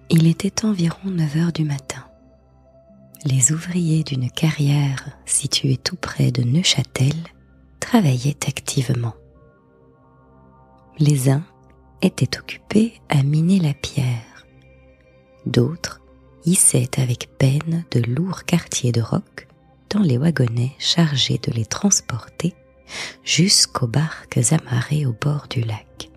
Il était environ 9 heures du matin. Les ouvriers d'une carrière située tout près de Neuchâtel travaillaient activement. Les uns étaient occupés à miner la pierre, d'autres hissaient avec peine de lourds quartiers de roc dans les wagonnets chargés de les transporter jusqu'aux barques amarrées au bord du lac.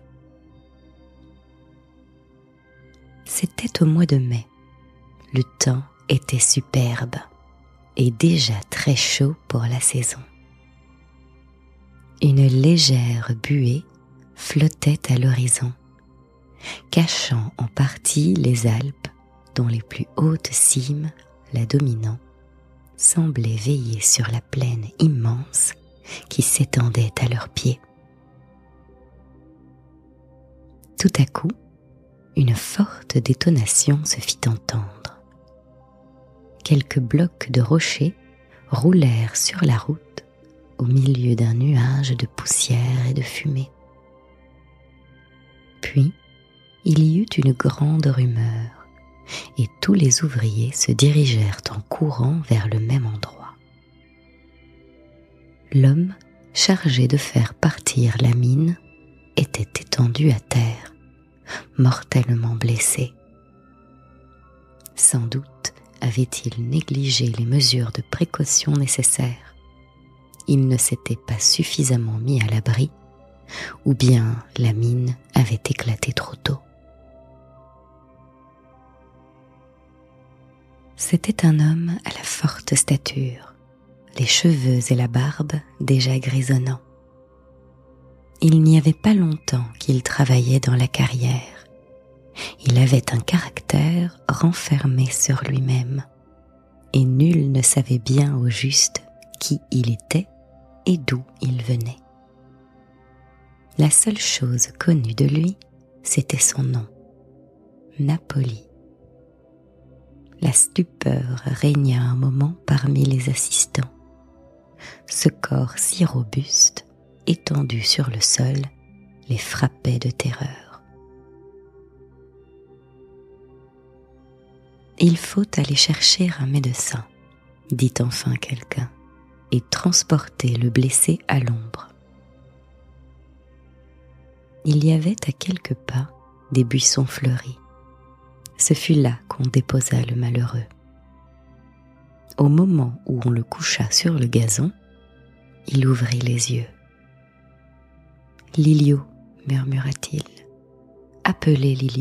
C'était au mois de mai. Le temps était superbe et déjà très chaud pour la saison. Une légère buée flottait à l'horizon, cachant en partie les Alpes dont les plus hautes cimes, la dominant, semblaient veiller sur la plaine immense qui s'étendait à leurs pieds. Tout à coup, une forte détonation se fit entendre. Quelques blocs de rochers roulèrent sur la route au milieu d'un nuage de poussière et de fumée. Puis, il y eut une grande rumeur et tous les ouvriers se dirigèrent en courant vers le même endroit. L'homme chargé de faire partir la mine était étendu à terre, mortellement blessé. Sans doute avait-il négligé les mesures de précaution nécessaires. Il ne s'était pas suffisamment mis à l'abri, ou bien la mine avait éclaté trop tôt. C'était un homme à la forte stature, les cheveux et la barbe déjà grisonnants. Il n'y avait pas longtemps qu'il travaillait dans la carrière. Il avait un caractère renfermé sur lui-même, et nul ne savait bien au juste qui il était et d'où il venait. La seule chose connue de lui, c'était son nom, Napoli. La stupeur régna un moment parmi les assistants. Ce corps si robuste, étendu sur le sol, les frappait de terreur. « Il faut aller chercher un médecin, dit enfin quelqu'un, et transporter le blessé à l'ombre. » Il y avait à quelques pas des buissons fleuris. Ce fut là qu'on déposa le malheureux. Au moment où on le coucha sur le gazon, il ouvrit les yeux. « Lilio, murmura-t-il. Appelez Lilio. »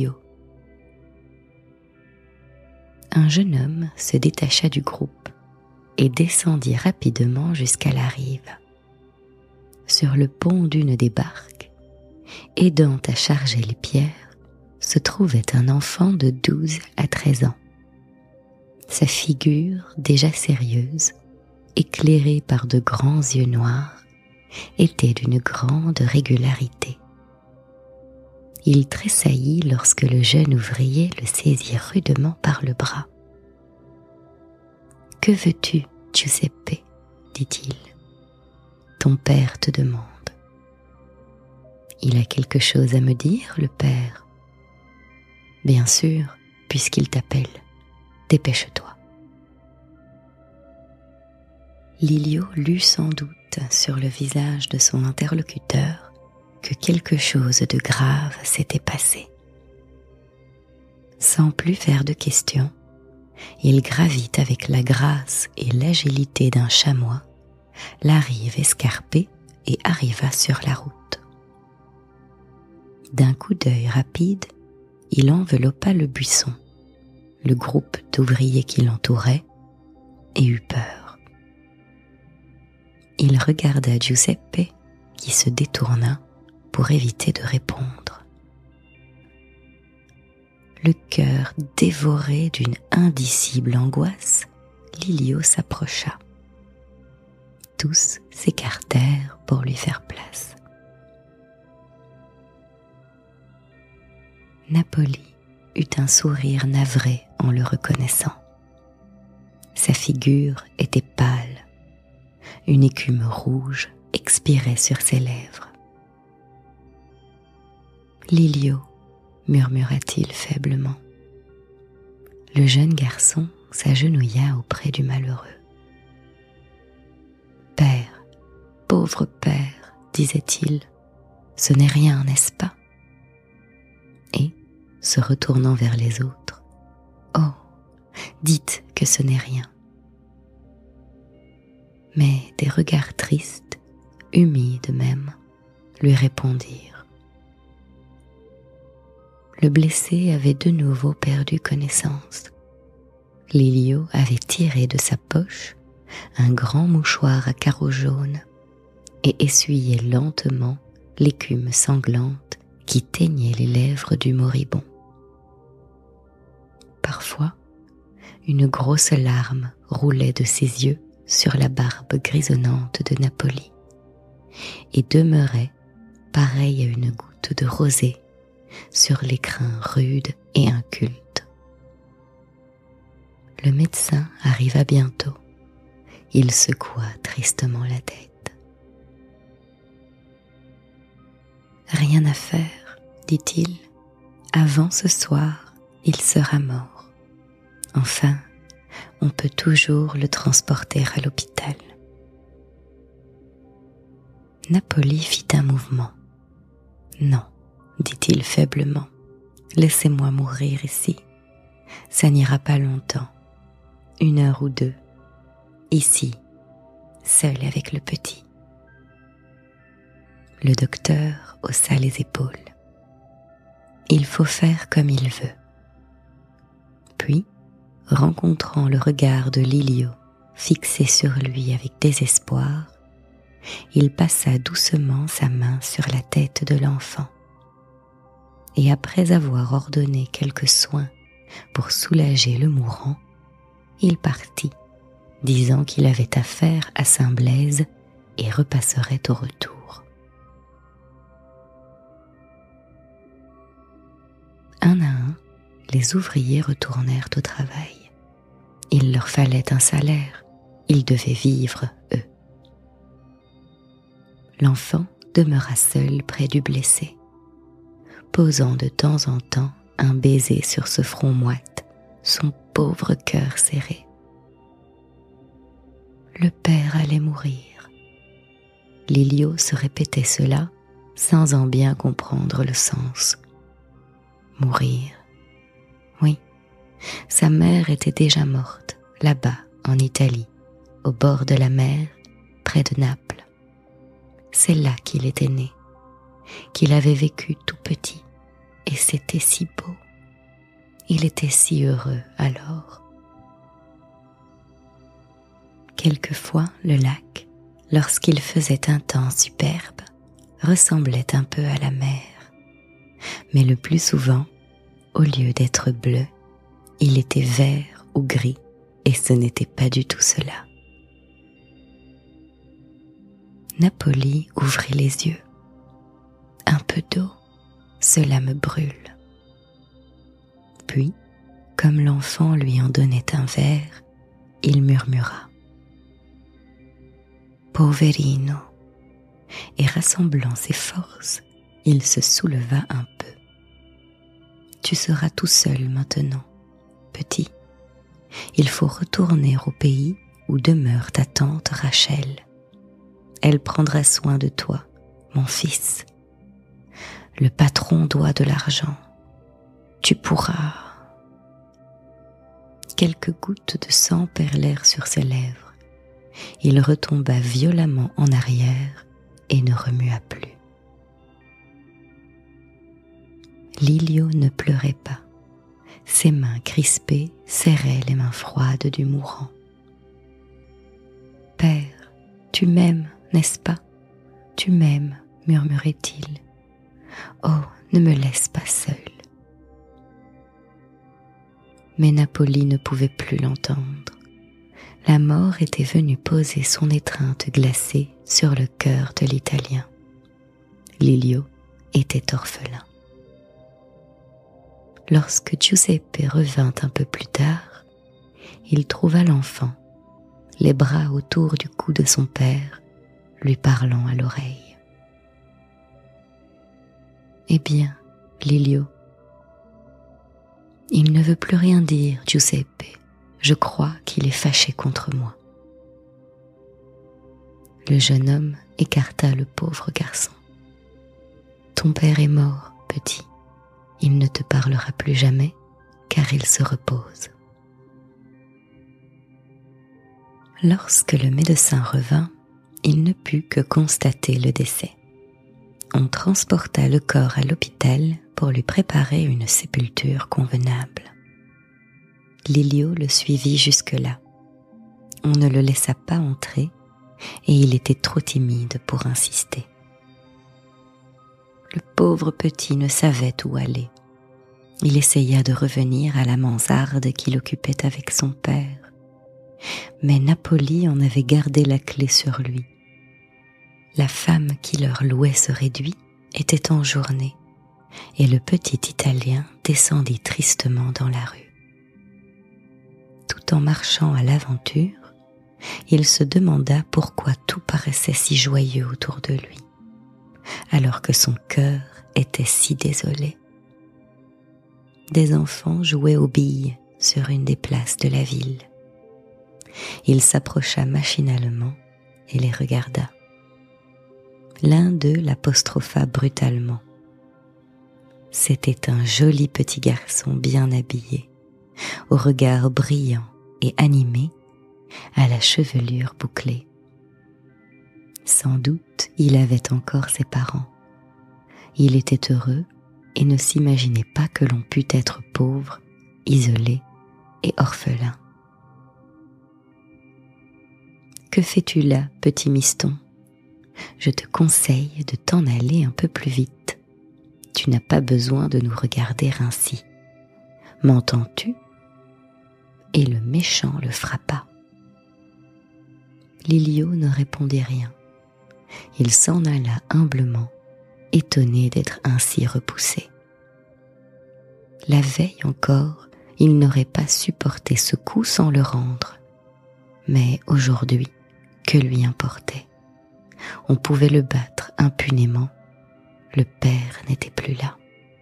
Un jeune homme se détacha du groupe et descendit rapidement jusqu'à la rive. Sur le pont d'une des barques, aidant à charger les pierres, se trouvait un enfant de 12 à 13 ans. Sa figure, déjà sérieuse, éclairée par de grands yeux noirs, était d'une grande régularité. Il tressaillit lorsque le jeune ouvrier le saisit rudement par le bras. « Que veux-tu, Giuseppe ?» dit-il. « Ton père te demande. »« Il a quelque chose à me dire, le père ?»« Bien sûr, puisqu'il t'appelle. Dépêche-toi. » Lilio lut sans doute sur le visage de son interlocuteur que quelque chose de grave s'était passé. Sans plus faire de questions, il gravit avec la grâce et l'agilité d'un chamois la rive escarpée et arriva sur la route. D'un coup d'œil rapide, il enveloppa le buisson, le groupe d'ouvriers qui l'entouraient, et eut peur. Il regarda Giuseppe qui se détourna pour éviter de répondre. Le cœur dévoré d'une indicible angoisse, Lilio s'approcha. Tous s'écartèrent pour lui faire place. Napoli eut un sourire navré en le reconnaissant. Sa figure était pâle. Une écume rouge expirait sur ses lèvres. « Lilio » murmura-t-il faiblement. le jeune garçon s'agenouilla auprès du malheureux. « Père, pauvre père, disait-il, ce n'est rien, n'est-ce pas ?» Et, se retournant vers les autres, « Oh, dites que ce n'est rien. » Mais des regards tristes, humides même, lui répondirent. Le blessé avait de nouveau perdu connaissance. Liliot avait tiré de sa poche un grand mouchoir à carreaux jaunes et essuyé lentement l'écume sanglante qui teignait les lèvres du moribond. Parfois, une grosse larme roulait de ses yeux sur la barbe grisonnante de Napoli et demeurait pareille à une goutte de rosée sur l'écrin rude et inculte. Le médecin arriva bientôt. Il secoua tristement la tête. « Rien à faire, dit-il. Avant ce soir, il sera mort. Enfin, on peut toujours le transporter à l'hôpital. » Napoli fit un mouvement. « Non, dit-il faiblement, laissez-moi mourir ici. Ça n'ira pas longtemps, 1 heure ou 2, ici, seul avec le petit. » Le docteur haussa les épaules. Il faut faire comme il veut. Puis, rencontrant le regard de Liliot fixé sur lui avec désespoir, il passa doucement sa main sur la tête de l'enfant. Et après avoir ordonné quelques soins pour soulager le mourant, il partit, disant qu'il avait affaire à Saint-Blaise et repasserait au retour. Un à un, les ouvriers retournèrent au travail. Il leur fallait un salaire, ils devaient vivre, eux. L'enfant demeura seul près du blessé, posant de temps en temps un baiser sur ce front moite, son pauvre cœur serré. Le père allait mourir. Liliot se répétait cela sans en bien comprendre le sens. Mourir. Oui, sa mère était déjà morte, là-bas, en Italie, au bord de la mer, près de Naples. C'est là qu'il était né, qu'il avait vécu tout petit, et c'était si beau. Il était si heureux alors. Quelquefois, le lac, lorsqu'il faisait un temps superbe, ressemblait un peu à la mer. Mais le plus souvent, au lieu d'être bleu, il était vert ou gris, et ce n'était pas du tout cela. Napoli ouvrit les yeux. Un peu d'eau, cela me brûle. Puis, comme l'enfant lui en donnait un verre, il murmura « Poverino » et rassemblant ses forces, il se souleva un peu. « Tu seras tout seul maintenant, petit. Il faut retourner au pays où demeure ta tante Rachel. Elle prendra soin de toi, mon fils. Le patron doit de l'argent. Tu pourras... » Quelques gouttes de sang perlèrent sur ses lèvres. Il retomba violemment en arrière et ne remua plus. Liliot ne pleurait pas. Ses mains crispées serraient les mains froides du mourant. « Père, tu m'aimes, n'est-ce pas? Tu m'aimes, murmurait-il. Oh, ne me laisse pas seul. » Mais Napoli ne pouvait plus l'entendre. La mort était venue poser son étreinte glacée sur le cœur de l'Italien. Liliot était orphelin. Lorsque Giuseppe revint un peu plus tard, il trouva l'enfant, les bras autour du cou de son père, lui parlant à l'oreille. « Eh bien, Liliot, » Il ne veut plus rien dire, Giuseppe. Je crois qu'il est fâché contre moi. Le jeune homme écarta le pauvre garçon. Ton père est mort, petit. Il ne te parlera plus jamais, car il se repose. Lorsque le médecin revint, il ne put que constater le décès. On transporta le corps à l'hôpital pour lui préparer une sépulture convenable. Lilio le suivit jusque-là. On ne le laissa pas entrer et il était trop timide pour insister. Le pauvre petit ne savait où aller. Il essaya de revenir à la mansarde qu'il occupait avec son père, mais Napoli en avait gardé la clé sur lui. La femme qui leur louait ce réduit était en journée et le petit Italien descendit tristement dans la rue. Tout en marchant à l'aventure, il se demanda pourquoi tout paraissait si joyeux autour de lui, alors que son cœur était si désolé. Des enfants jouaient aux billes sur une des places de la ville. Il s'approcha machinalement et les regarda. L'un d'eux l'apostropha brutalement. C'était un joli petit garçon bien habillé, au regard brillant et animé, à la chevelure bouclée. Sans doute, il avait encore ses parents. Il était heureux et ne s'imaginait pas que l'on pût être pauvre, isolé et orphelin. « Que fais-tu là, petit miston ? Je te conseille de t'en aller un peu plus vite. Tu n'as pas besoin de nous regarder ainsi. M'entends-tu » Et le méchant le frappa. Lilio ne répondit rien. Il s'en alla humblement, étonné d'être ainsi repoussé. La veille encore, il n'aurait pas supporté ce coup sans le rendre. Mais aujourd'hui, que lui importait ? On pouvait le battre impunément. Le père n'était plus là.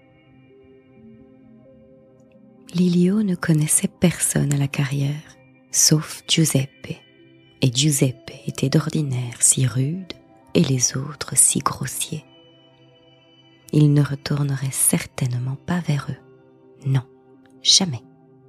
Lilio ne connaissait personne à la carrière, sauf Giuseppe. Et Giuseppe était d'ordinaire si rude et les autres si grossiers. Il ne retournerait certainement pas vers eux. Non, jamais.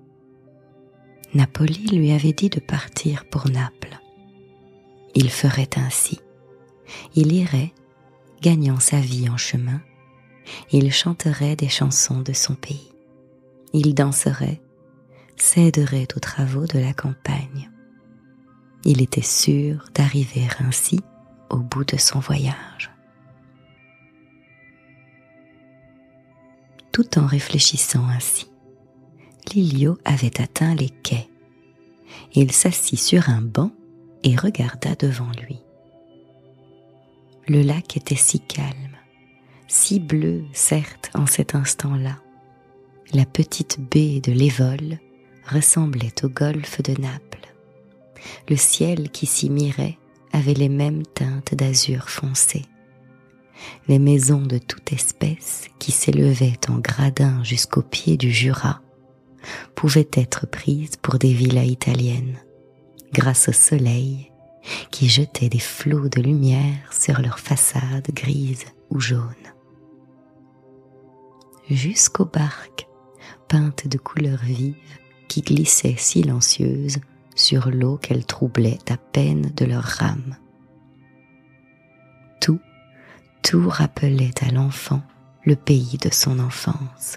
Napoli lui avait dit de partir pour Naples. Il ferait ainsi. Il irait, gagnant sa vie en chemin. Il chanterait des chansons de son pays. Il danserait, s'aiderait aux travaux de la campagne. Il était sûr d'arriver ainsi au bout de son voyage. Tout en réfléchissant ainsi, Lilio avait atteint les quais. Il s'assit sur un banc et regarda devant lui. Le lac était si calme, si bleu certes en cet instant-là. La petite baie de l'Évole ressemblait au golfe de Naples. Le ciel qui s'y mirait avait les mêmes teintes d'azur foncé. Les maisons de toute espèce qui s'élevaient en gradins jusqu'au pied du Jura pouvaient être prises pour des villas italiennes, grâce au soleil qui jetait des flots de lumière sur leurs façades grises ou jaunes. Jusqu'aux barques, peintes de couleurs vives, qui glissaient silencieuses sur l'eau qu'elles troublaient à peine de leurs rames. Tout rappelait à l'enfant le pays de son enfance.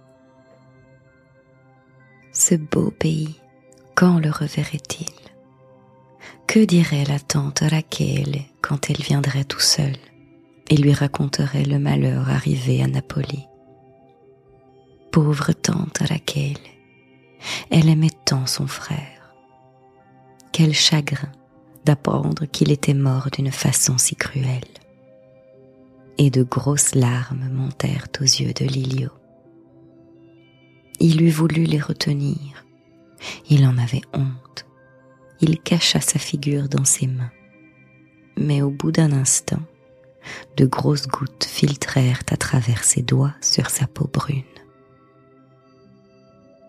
Ce beau pays, quand le reverrait-il ? Que dirait la tante Rachele quand elle viendrait tout seule et lui raconterait le malheur arrivé à Napoli ? Pauvre tante Rachele, elle aimait tant son frère. Quel chagrin d'apprendre qu'il était mort d'une façon si cruelle. Et de grosses larmes montèrent aux yeux de Lilio. Il eût voulu les retenir. Il en avait honte. Il cacha sa figure dans ses mains. Mais au bout d'un instant, de grosses gouttes filtrèrent à travers ses doigts sur sa peau brune.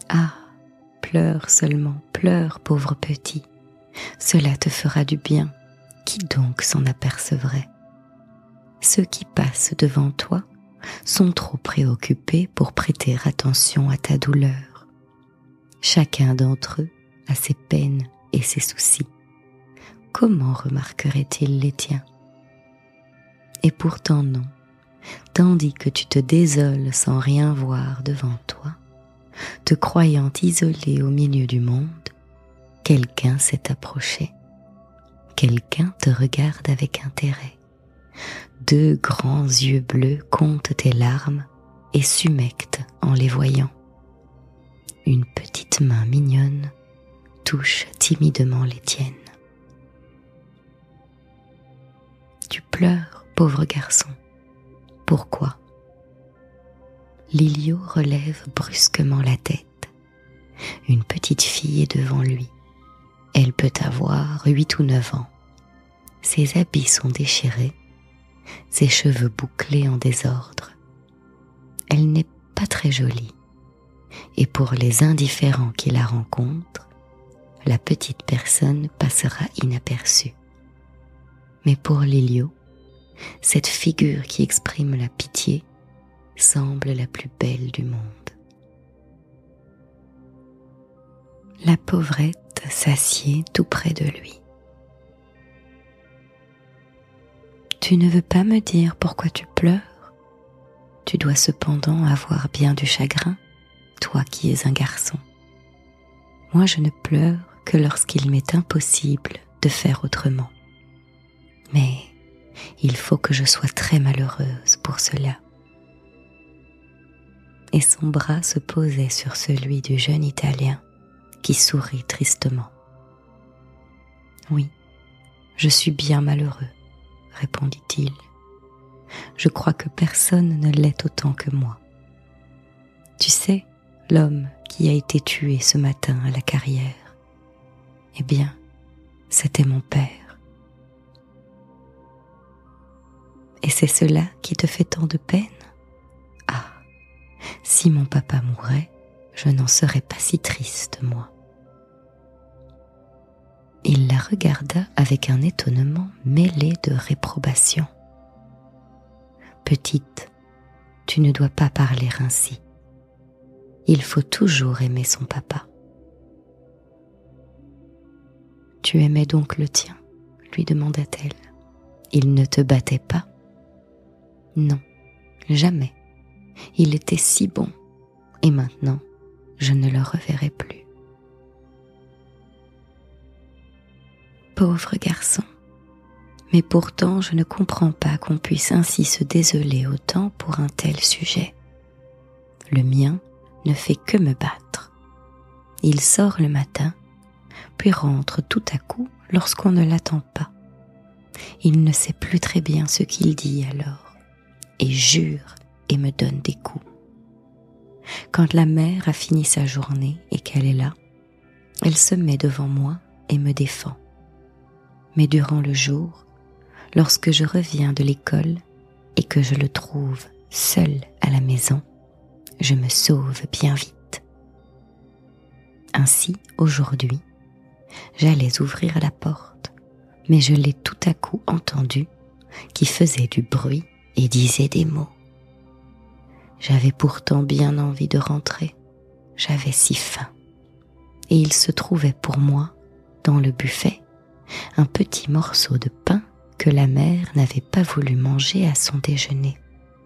Ah, pleure seulement, pleure, pauvre petit. Cela te fera du bien. Qui donc s'en apercevrait? Ceux qui passent devant toi sont trop préoccupés pour prêter attention à ta douleur. Chacun d'entre eux a ses peines et ses soucis. Comment remarquerait-il les tiens? Et pourtant non, tandis que tu te désoles sans rien voir devant toi, te croyant isolé au milieu du monde, quelqu'un s'est approché. Quelqu'un te regarde avec intérêt. Deux grands yeux bleus comptent tes larmes et s'humectent en les voyant. Une petite main mignonne touche timidement les tiennes. Tu pleures, pauvre garçon. Pourquoi? Liliot relève brusquement la tête. Une petite fille est devant lui. Elle peut avoir 8 ou 9 ans. Ses habits sont déchirés, ses cheveux bouclés en désordre. Elle n'est pas très jolie, et pour les indifférents qui la rencontrent, la petite personne passera inaperçue. Mais pour Liliot, cette figure qui exprime la pitié semble la plus belle du monde. La pauvrette s'assied tout près de lui. Tu ne veux pas me dire pourquoi tu pleures? Tu dois cependant avoir bien du chagrin, toi qui es un garçon. Moi je ne pleure que lorsqu'il m'est impossible de faire autrement. Mais il faut que je sois très malheureuse pour cela. Et son bras se posait sur celui du jeune Italien qui sourit tristement. Oui, je suis bien malheureux, répondit-il. Je crois que personne ne l'est autant que moi. Tu sais, l'homme qui a été tué ce matin à la carrière, eh bien, c'était mon père. Et c'est cela qui te fait tant de peine? Ah, si mon papa mourait, je n'en serais pas si triste, moi. Il la regarda avec un étonnement mêlé de réprobation. Petite, tu ne dois pas parler ainsi. Il faut toujours aimer son papa. Tu aimais donc le tien, lui demanda-t-elle. Il ne te battait pas? Non, jamais. Il était si bon, et maintenant, je ne le reverrai plus. Pauvre garçon, mais pourtant je ne comprends pas qu'on puisse ainsi se désoler autant pour un tel sujet. Le mien ne fait que me battre. Il sort le matin, puis rentre tout à coup lorsqu'on ne l'attend pas. Il ne sait plus très bien ce qu'il dit alors, et jure et me donne des coups. Quand la mère a fini sa journée et qu'elle est là, elle se met devant moi et me défend. Mais durant le jour, lorsque je reviens de l'école et que je le trouve seul à la maison, je me sauve bien vite. Ainsi, aujourd'hui, j'allais ouvrir la porte, mais je l'ai tout à coup entendu qui faisait du bruit et disait des mots. J'avais pourtant bien envie de rentrer, j'avais si faim. Et il se trouvait pour moi, dans le buffet, un petit morceau de pain que la mère n'avait pas voulu manger à son déjeuner.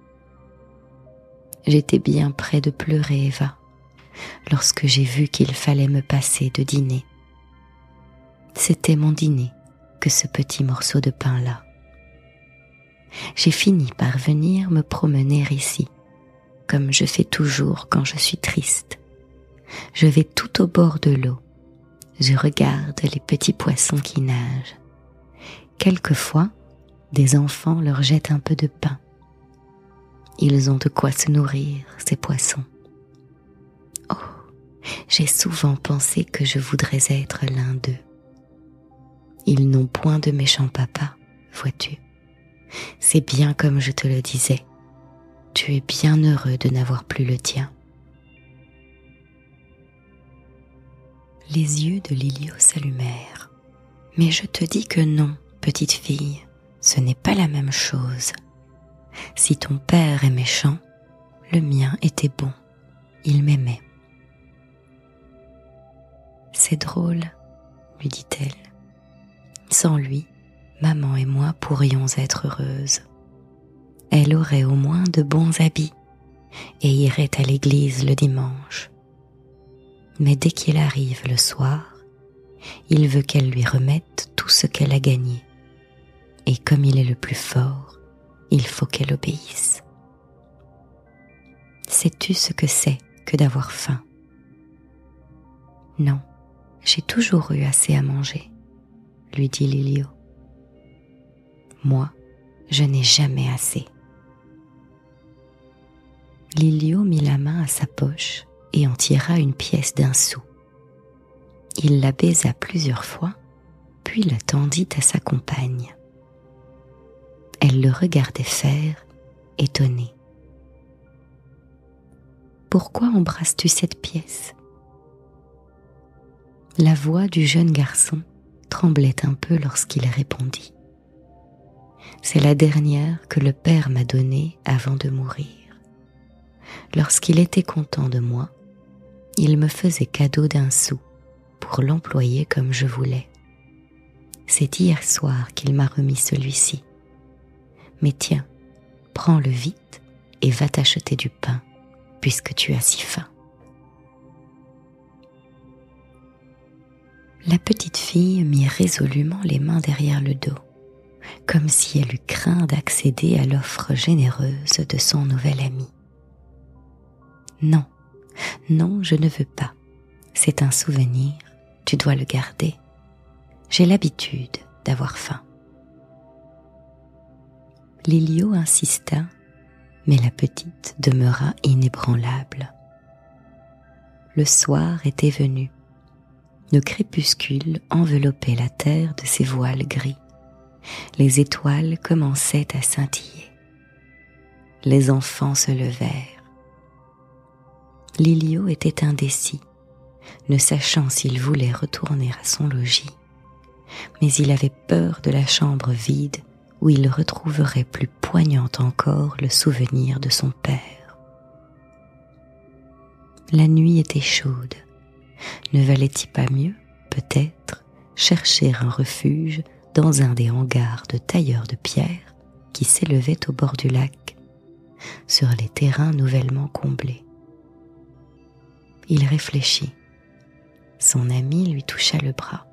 J'étais bien près de pleurer, Eva, lorsque j'ai vu qu'il fallait me passer de dîner. C'était mon dîner que ce petit morceau de pain-là. J'ai fini par venir me promener ici, comme je fais toujours quand je suis triste. Je vais tout au bord de l'eau. Je regarde les petits poissons qui nagent. Quelquefois, des enfants leur jettent un peu de pain. Ils ont de quoi se nourrir, ces poissons. Oh, j'ai souvent pensé que je voudrais être l'un d'eux. Ils n'ont point de méchant papa, vois-tu. C'est bien comme je te le disais. Tu es bien heureux de n'avoir plus le tien. Les yeux de Lilio s'allumèrent. « Mais je te dis que non, petite fille, ce n'est pas la même chose. Si ton père est méchant, le mien était bon, il m'aimait. » « C'est drôle, lui dit-elle. Sans lui, maman et moi pourrions être heureuses. Elle aurait au moins de bons habits et irait à l'église le dimanche. Mais dès qu'il arrive le soir, il veut qu'elle lui remette tout ce qu'elle a gagné. Et comme il est le plus fort, il faut qu'elle obéisse. Sais-tu ce que c'est que d'avoir faim ? Non, j'ai toujours eu assez à manger, lui dit Lilio. Moi, je n'ai jamais assez. Lilio mit la main à sa poche et en tira une pièce d'1 sou. Il la baisa plusieurs fois, puis la tendit à sa compagne. Elle le regardait faire, étonnée. « Pourquoi embrasses-tu cette pièce ?» La voix du jeune garçon tremblait un peu lorsqu'il répondit. « C'est la dernière que le père m'a donnée avant de mourir. Lorsqu'il était content de moi, il me faisait cadeau d'1 sou pour l'employer comme je voulais. C'est hier soir qu'il m'a remis celui-ci. Mais tiens, prends-le vite et va t'acheter du pain, puisque tu as si faim. » La petite fille mit résolument les mains derrière le dos, comme si elle eût craint d'accéder à l'offre généreuse de son nouvel ami. « Non, non, je ne veux pas. C'est un souvenir, tu dois le garder. J'ai l'habitude d'avoir faim. » Lilio insista, mais la petite demeura inébranlable. Le soir était venu. Le crépuscule enveloppait la terre de ses voiles gris. Les étoiles commençaient à scintiller. Les enfants se levèrent. Lilio était indécis, ne sachant s'il voulait retourner à son logis, mais il avait peur de la chambre vide où il retrouverait plus poignant encore le souvenir de son père. La nuit était chaude. Ne valait-il pas mieux, peut-être, chercher un refuge dans un des hangars de tailleurs de pierre qui s'élevaient au bord du lac, sur les terrains nouvellement comblés. Il réfléchit. Son ami lui toucha le bras.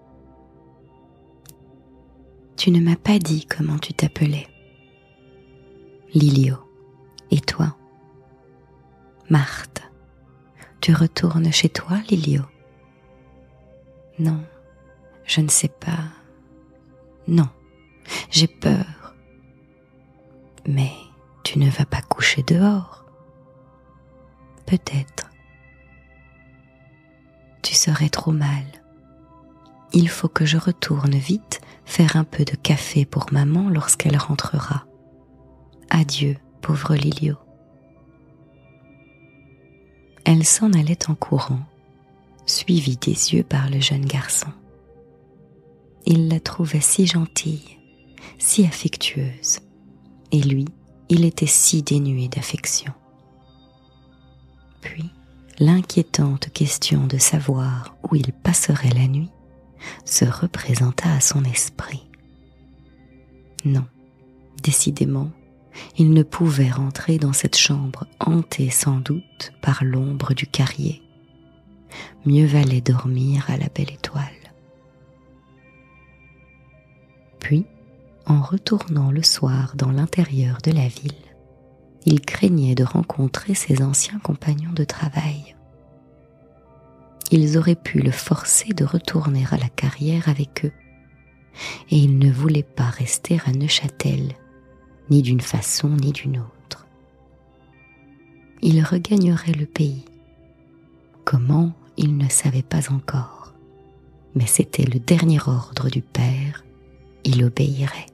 « Tu ne m'as pas dit comment tu t'appelais. »« Lilio. Et toi ?»« Marthe. Tu retournes chez toi, Lilio ?»« Non, je ne sais pas. Non, j'ai peur. »« Mais tu ne vas pas coucher dehors ?»« Peut-être. » « Tu serais trop mal. Il faut que je retourne vite faire un peu de café pour maman lorsqu'elle rentrera. Adieu, pauvre Lilio. » Elle s'en allait en courant, suivie des yeux par le jeune garçon. Il la trouvait si gentille, si affectueuse, et lui, il était si dénué d'affection. Puis, l'inquiétante question de savoir où il passerait la nuit se représenta à son esprit. Non, décidément, il ne pouvait rentrer dans cette chambre hantée sans doute par l'ombre du carrier. Mieux valait dormir à la belle étoile. Puis, en retournant le soir dans l'intérieur de la ville, il craignait de rencontrer ses anciens compagnons de travail. Ils auraient pu le forcer de retourner à la carrière avec eux, et il ne voulait pas rester à Neuchâtel, ni d'une façon ni d'une autre. Il regagnerait le pays. Comment, il ne savait pas encore, mais c'était le dernier ordre du père, il obéirait.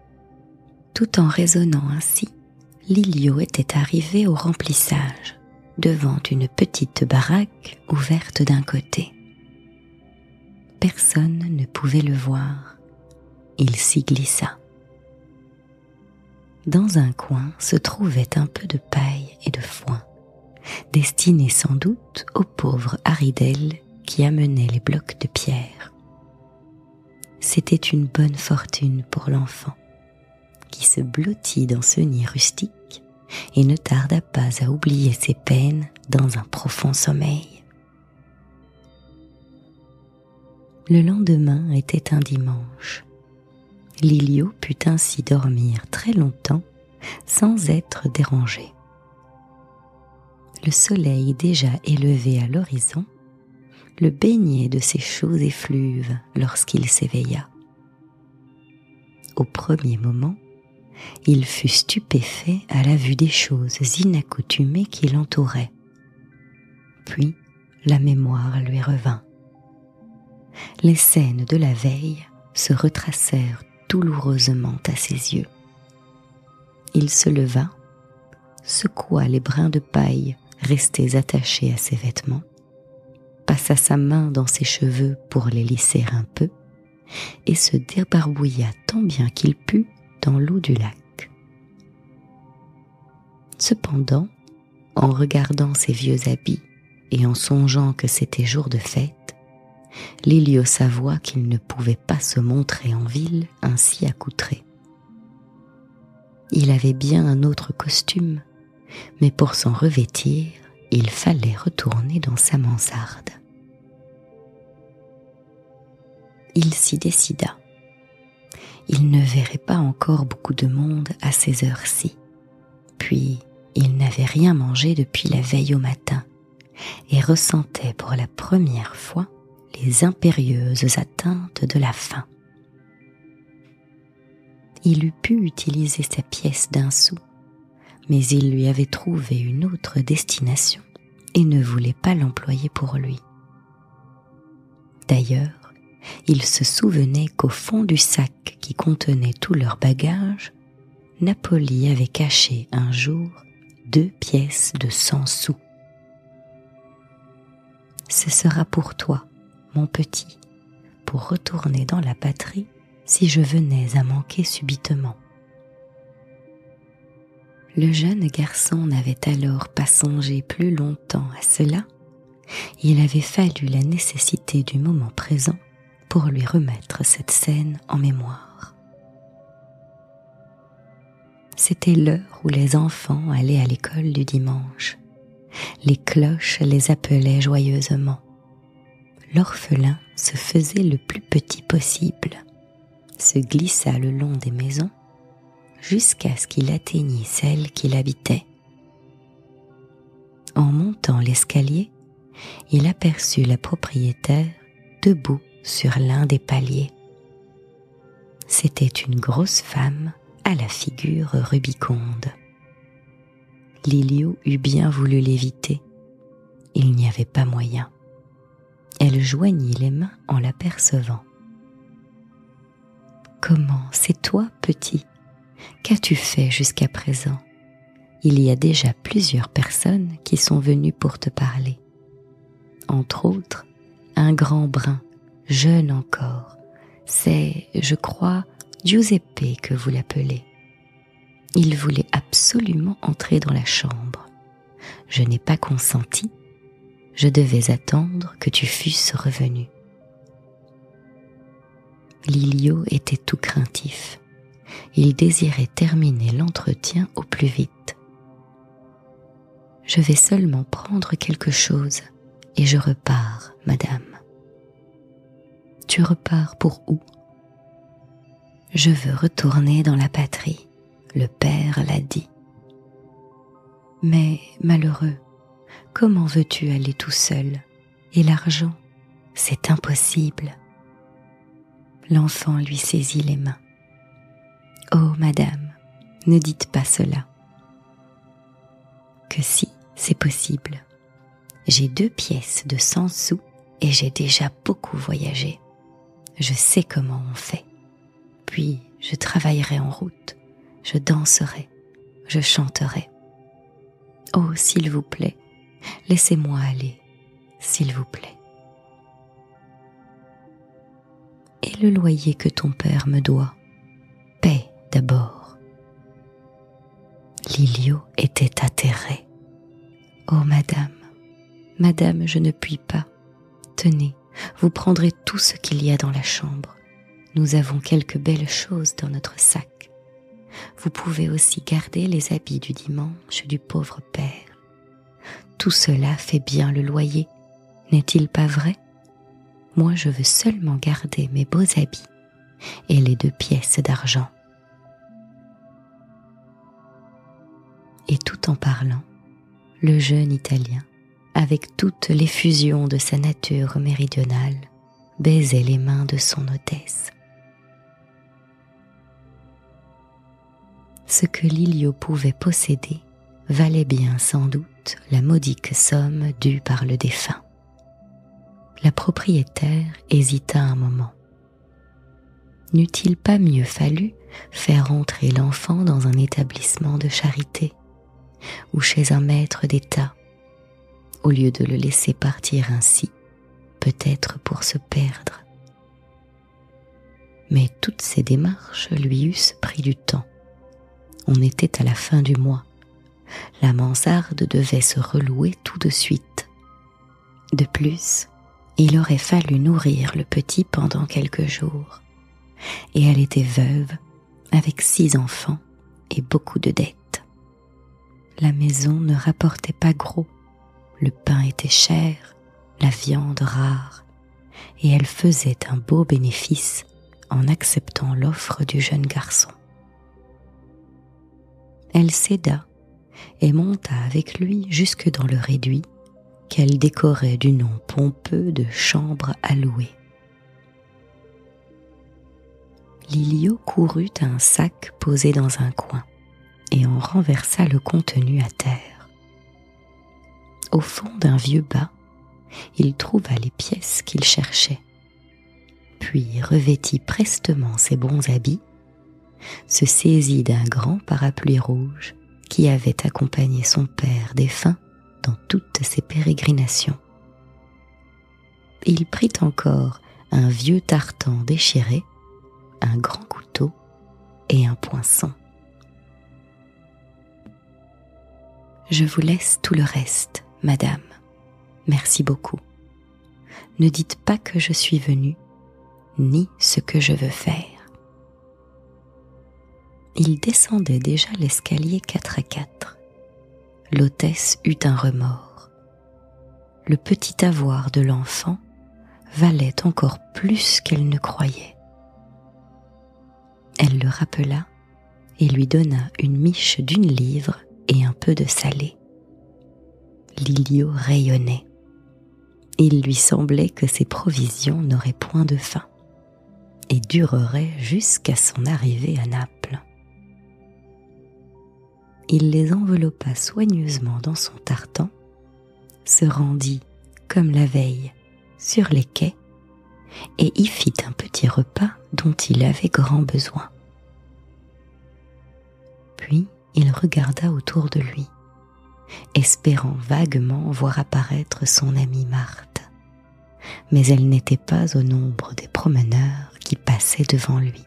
Tout en raisonnant ainsi, Lilio était arrivé au remplissage, devant une petite baraque ouverte d'un côté. Personne ne pouvait le voir. Il s'y glissa. Dans un coin se trouvait un peu de paille et de foin, destiné sans doute au pauvre Haridel qui amenait les blocs de pierre. C'était une bonne fortune pour l'enfant, qui se blottit dans ce nid rustique et ne tarda pas à oublier ses peines dans un profond sommeil. Le lendemain était un dimanche. Lilio put ainsi dormir très longtemps sans être dérangé. Le soleil déjà élevé à l'horizon le baignait de ses chauds effluves lorsqu'il s'éveilla. Au premier moment, il fut stupéfait à la vue des choses inaccoutumées qui l'entouraient. Puis la mémoire lui revint. Les scènes de la veille se retracèrent douloureusement à ses yeux. Il se leva, secoua les brins de paille restés attachés à ses vêtements, passa sa main dans ses cheveux pour les lisser un peu et se débarbouilla tant bien qu'il put dans l'eau du lac. Cependant, en regardant ses vieux habits et en songeant que c'était jour de fête, Lilio s'avoua qu'il ne pouvait pas se montrer en ville ainsi accoutré. Il avait bien un autre costume, mais pour s'en revêtir, il fallait retourner dans sa mansarde. Il s'y décida. Il ne verrait pas encore beaucoup de monde à ces heures-ci. Puis, il n'avait rien mangé depuis la veille au matin et ressentait pour la première fois les impérieuses atteintes de la faim. Il eût pu utiliser sa pièce d'un sou, mais il lui avait trouvé une autre destination et ne voulait pas l'employer pour lui. D'ailleurs, il se souvenait qu'au fond du sac qui contenait tous leurs bagages, Napoli avait caché un jour 2 pièces de 100 sous. « Ce sera pour toi, mon petit, pour retourner dans la patrie si je venais à manquer subitement. » Le jeune garçon n'avait alors pas songé plus longtemps à cela. Il avait fallu la nécessité du moment présent pour lui remettre cette scène en mémoire. C'était l'heure où les enfants allaient à l'école du dimanche. Les cloches les appelaient joyeusement. L'orphelin se faisait le plus petit possible, se glissa le long des maisons jusqu'à ce qu'il atteignît celle qu'il habitait. En montant l'escalier, il aperçut la propriétaire debout sur l'un des paliers. C'était une grosse femme à la figure rubiconde. Lilio eût bien voulu l'éviter. Il n'y avait pas moyen. Elle joignit les mains en l'apercevant. « Comment, c'est toi, petit ? Qu'as-tu fait jusqu'à présent ? Il y a déjà plusieurs personnes qui sont venues pour te parler. Entre autres, un grand brun, jeune encore. C'est, je crois, Giuseppe que vous l'appelez. Il voulait absolument entrer dans la chambre. Je n'ai pas consenti. Je devais attendre que tu fusses revenu. » Lilio était tout craintif. Il désirait terminer l'entretien au plus vite. « Je vais seulement prendre quelque chose et je repars, madame. »« Tu repars pour où ? » ?»« Je veux retourner dans la patrie, le père l'a dit. »« Mais, malheureux, comment veux-tu aller tout seul ? Et l'argent, c'est impossible. » L'enfant lui saisit les mains. « Oh, madame, ne dites pas cela. Que si, c'est possible. J'ai 2 pièces de 100 sous et j'ai déjà beaucoup voyagé. Je sais comment on fait. Puis, je travaillerai en route, je danserai, je chanterai. Oh, s'il vous plaît, Laissez-moi aller, s'il vous plaît. Et le loyer que ton père me doit, paie d'abord. » Liliot était atterré. « Oh, madame, madame, je ne puis pas. Tenez, vous prendrez tout ce qu'il y a dans la chambre. Nous avons quelques belles choses dans notre sac. Vous pouvez aussi garder les habits du dimanche du pauvre père. Tout cela fait bien le loyer, n'est-il pas vrai? Moi, je veux seulement garder mes beaux habits et les 2 pièces d'argent. » Et tout en parlant, le jeune Italien, avec toute l'effusion de sa nature méridionale, baisait les mains de son hôtesse. Ce que Liliot pouvait posséder valait bien sans doute la modique somme due par le défunt. La propriétaire hésita un moment. N'eût-il pas mieux fallu faire entrer l'enfant dans un établissement de charité ou chez un maître d'État, au lieu de le laisser partir ainsi, peut-être pour se perdre? Mais toutes ces démarches lui eussent pris du temps. On était à la fin du mois. La mansarde devait se relouer tout de suite. De plus, il aurait fallu nourrir le petit pendant quelques jours. Et elle était veuve, avec 6 enfants et beaucoup de dettes. La maison ne rapportait pas gros. Le pain était cher, la viande rare, et elle faisait un beau bénéfice en acceptant l'offre du jeune garçon. Elle céda et monta avec lui jusque dans le réduit qu'elle décorait du nom pompeux de chambre à louer. Liliot courut à un sac posé dans un coin et en renversa le contenu à terre. Au fond d'un vieux bas, il trouva les pièces qu'il cherchait, puis revêtit prestement ses bons habits, se saisit d'un grand parapluie rouge qui avait accompagné son père défunt dans toutes ses pérégrinations. Il prit encore un vieux tartan déchiré, un grand couteau et un poinçon. « Je vous laisse tout le reste, madame. Merci beaucoup. Ne dites pas que je suis venu, ni ce que je veux faire. » Il descendait déjà l'escalier 4 à 4. L'hôtesse eut un remords. Le petit avoir de l'enfant valait encore plus qu'elle ne croyait. Elle le rappela et lui donna une miche d'1 livre et un peu de salé. Liliot rayonnait. Il lui semblait que ses provisions n'auraient point de fin et dureraient jusqu'à son arrivée à Naples. Il les enveloppa soigneusement dans son tartan, se rendit, comme la veille, sur les quais et y fit un petit repas dont il avait grand besoin. Puis il regarda autour de lui, espérant vaguement voir apparaître son amie Marthe, mais elle n'était pas au nombre des promeneurs qui passaient devant lui.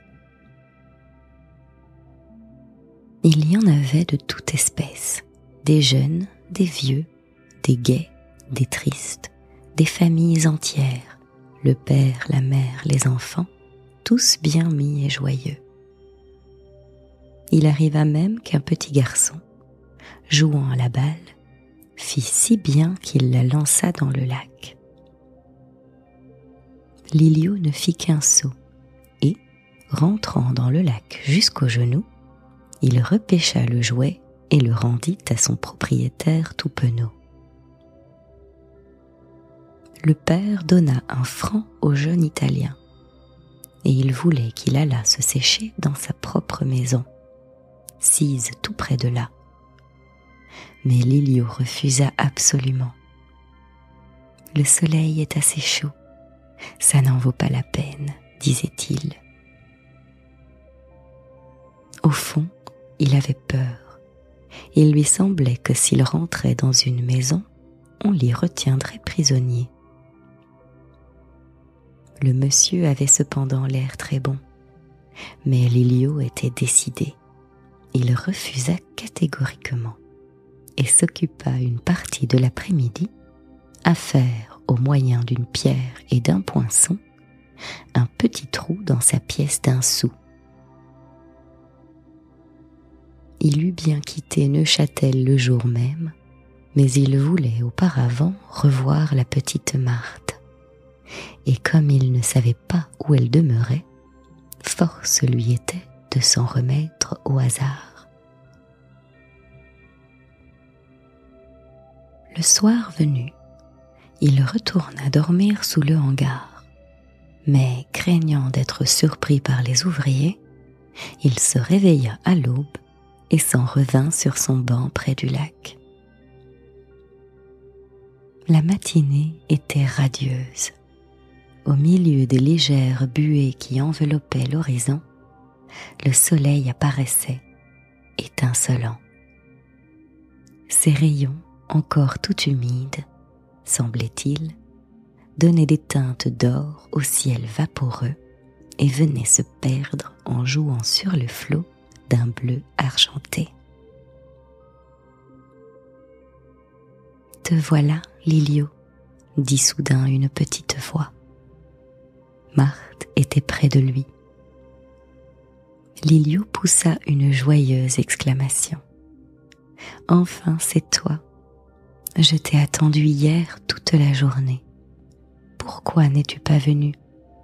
Il y en avait de toute espèce, des jeunes, des vieux, des gais, des tristes, des familles entières, le père, la mère, les enfants, tous bien mis et joyeux. Il arriva même qu'un petit garçon, jouant à la balle, fit si bien qu'il la lança dans le lac. Liliot ne fit qu'un saut et, rentrant dans le lac jusqu'aux genoux, il repêcha le jouet et le rendit à son propriétaire tout penaud. Le père donna 1 franc au jeune Italien, et il voulait qu'il allât se sécher dans sa propre maison, sise tout près de là. Mais Liliot refusa absolument. « Le soleil est assez chaud, ça n'en vaut pas la peine, » disait-il. Au fond, il avait peur. Il lui semblait que s'il rentrait dans une maison, on l'y retiendrait prisonnier. Le monsieur avait cependant l'air très bon, mais Liliot était décidé. Il refusa catégoriquement et s'occupa une partie de l'après-midi à faire, au moyen d'une pierre et d'un poinçon, un petit trou dans sa pièce d'1 sou. Il eut bien quitté Neufchâtel le jour même, mais il voulait auparavant revoir la petite Marthe. Et comme il ne savait pas où elle demeurait, force lui était de s'en remettre au hasard. Le soir venu, il retourna dormir sous le hangar, mais craignant d'être surpris par les ouvriers, il se réveilla à l'aube et s'en revint sur son banc près du lac. La matinée était radieuse. Au milieu des légères buées qui enveloppaient l'horizon, le soleil apparaissait, étincelant. Ses rayons, encore tout humides, semblait-il, donnaient des teintes d'or au ciel vaporeux et venaient se perdre en jouant sur le flot d'un bleu argenté. « Te voilà, Liliot » dit soudain une petite voix. Marthe était près de lui. Liliot poussa une joyeuse exclamation. « Enfin, c'est toi. Je t'ai attendu hier toute la journée. Pourquoi n'es-tu pas venu ? »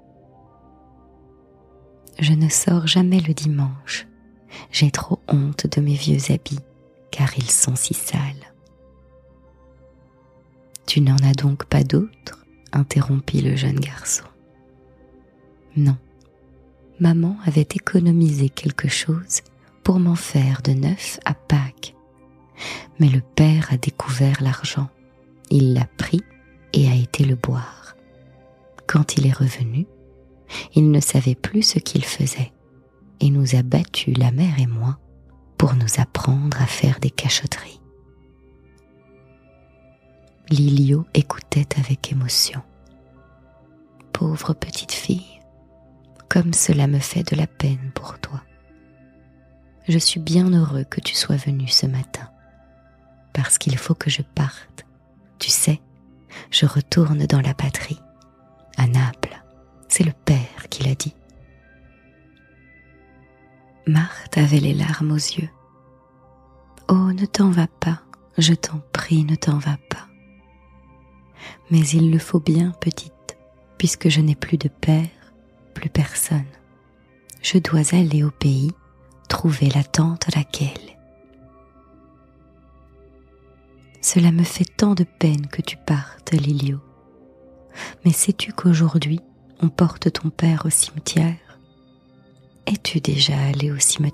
« Je ne sors jamais le dimanche. J'ai trop honte de mes vieux habits, car ils sont si sales. »« Tu n'en as donc pas d'autres ? » interrompit le jeune garçon. « Non, maman avait économisé quelque chose pour m'en faire de neuf à Pâques. Mais le père a découvert l'argent. Il l'a pris et a été le boire. Quand il est revenu, il ne savait plus ce qu'il faisait et nous a battus, la mère et moi, pour nous apprendre à faire des cachotteries. » Liliot écoutait avec émotion. « Pauvre petite fille, comme cela me fait de la peine pour toi. Je suis bien heureux que tu sois venue ce matin, parce qu'il faut que je parte. Tu sais, je retourne dans la patrie, à Naples. C'est le père qui l'a dit. » Marthe avait les larmes aux yeux. « Oh, ne t'en va pas, je t'en prie, ne t'en va pas. Mais il le faut bien, petite, puisque je n'ai plus de père, plus personne. Je dois aller au pays, trouver la tante laquelle. Cela me fait tant de peine que tu partes, Liliot. Mais sais-tu qu'aujourd'hui, on porte ton père au cimetière ? Es-tu déjà allé au cimetière ?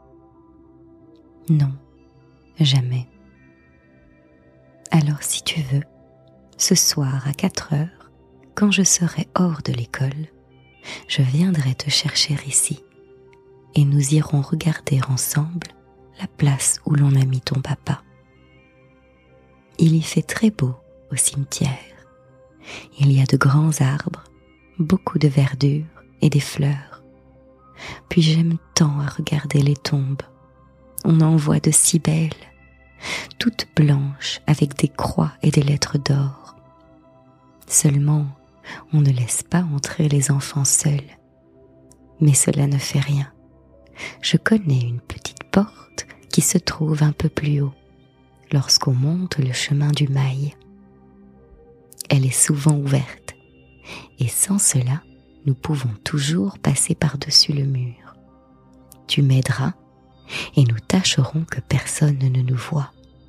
Non, jamais. Alors si tu veux, ce soir à 4 heures, quand je serai hors de l'école, je viendrai te chercher ici et nous irons regarder ensemble la place où l'on a mis ton papa. Il y fait très beau au cimetière. Il y a de grands arbres, beaucoup de verdure et des fleurs. Puis j'aime tant à regarder les tombes. On en voit de si belles, toutes blanches avec des croix et des lettres d'or. Seulement, on ne laisse pas entrer les enfants seuls. Mais cela ne fait rien. Je connais une petite porte qui se trouve un peu plus haut, lorsqu'on monte le chemin du Mail. Elle est souvent ouverte, et sans cela, nous pouvons toujours passer par-dessus le mur. Tu m'aideras, et nous tâcherons que personne ne nous voie.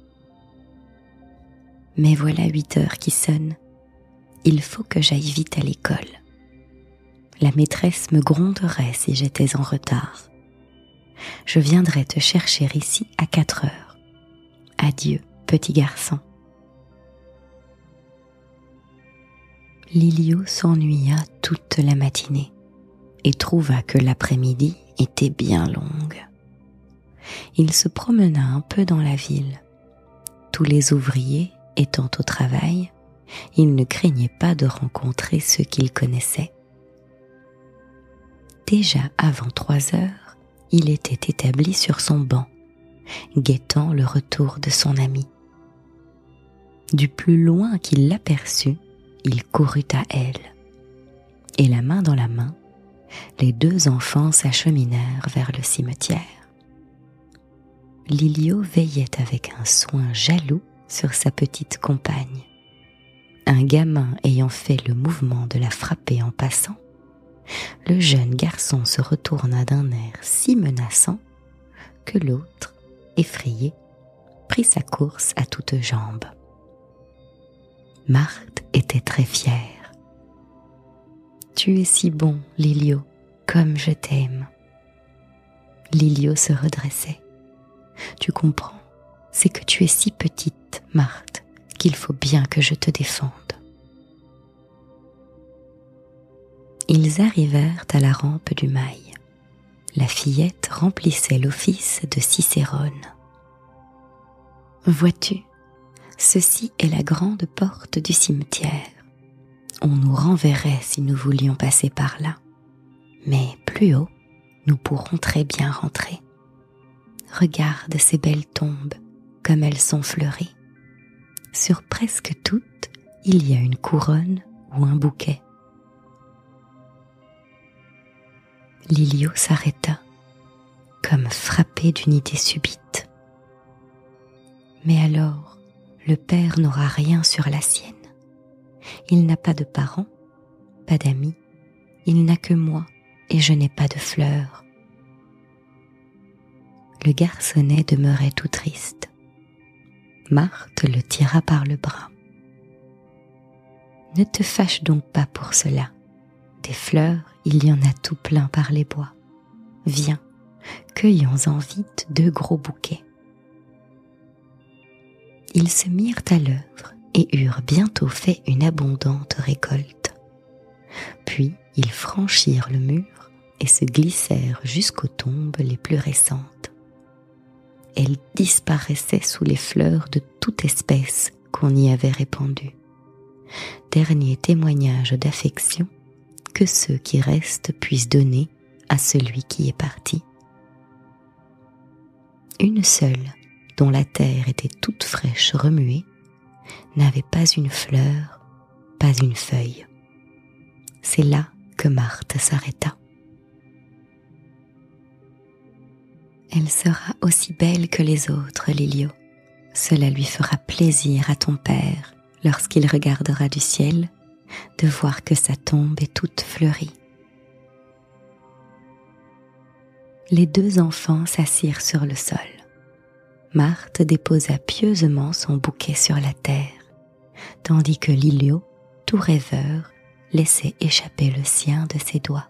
Mais voilà 8 heures qui sonnent. Il faut que j'aille vite à l'école. La maîtresse me gronderait si j'étais en retard. Je viendrai te chercher ici à 4 heures. Adieu, petit garçon. Liliot s'ennuya toute la matinée et trouva que l'après-midi était bien longue. Il se promena un peu dans la ville. Tous les ouvriers étant au travail, il ne craignait pas de rencontrer ceux qu'il connaissait. Déjà avant 3 heures, il était établi sur son banc, guettant le retour de son ami. Du plus loin qu'il l'aperçut, il courut à elle, et la main dans la main, les 2 enfants s'acheminèrent vers le cimetière. Liliot veillait avec un soin jaloux sur sa petite compagne. Un gamin ayant fait le mouvement de la frapper en passant, le jeune garçon se retourna d'un air si menaçant que l'autre, effrayé, prit sa course à toutes jambes. Marthe était très fière. « Tu es si bon, Liliot, comme je t'aime. » Liliot se redressait. « Tu comprends, c'est que tu es si petite, Marthe, qu'il faut bien que je te défende. » Ils arrivèrent à la rampe du Mail. La fillette remplissait l'office de cicérone. « Vois-tu, ceci est la grande porte du cimetière. On nous renverrait si nous voulions passer par là. Mais plus haut, nous pourrons très bien rentrer. Regarde ces belles tombes, comme elles sont fleuries. Sur presque toutes, il y a une couronne ou un bouquet. » Liliot s'arrêta, comme frappé d'une idée subite. Mais alors, le père n'aura rien sur la sienne. Il n'a pas de parents, pas d'amis, il n'a que moi et je n'ai pas de fleurs. Le garçonnet demeurait tout triste. Marthe le tira par le bras. « Ne te fâche donc pas pour cela. Des fleurs, il y en a tout plein par les bois. Viens, cueillons-en vite 2 gros bouquets. » Ils se mirent à l'œuvre et eurent bientôt fait une abondante récolte. Puis ils franchirent le mur et se glissèrent jusqu'aux tombes les plus récentes. Elles disparaissaient sous les fleurs de toute espèce qu'on y avait répandues. Dernier témoignage d'affection que ceux qui restent puissent donner à celui qui est parti. Une seule, dont la terre était toute fraîche remuée, n'avait pas une fleur, pas une feuille. C'est là que Marthe s'arrêta. « Elle sera aussi belle que les autres, Liliot. Cela lui fera plaisir à ton père, lorsqu'il regardera du ciel, de voir que sa tombe est toute fleurie. » Les 2 enfants s'assirent sur le sol. Marthe déposa pieusement son bouquet sur la terre, tandis que Liliot, tout rêveur, laissait échapper le sien de ses doigts.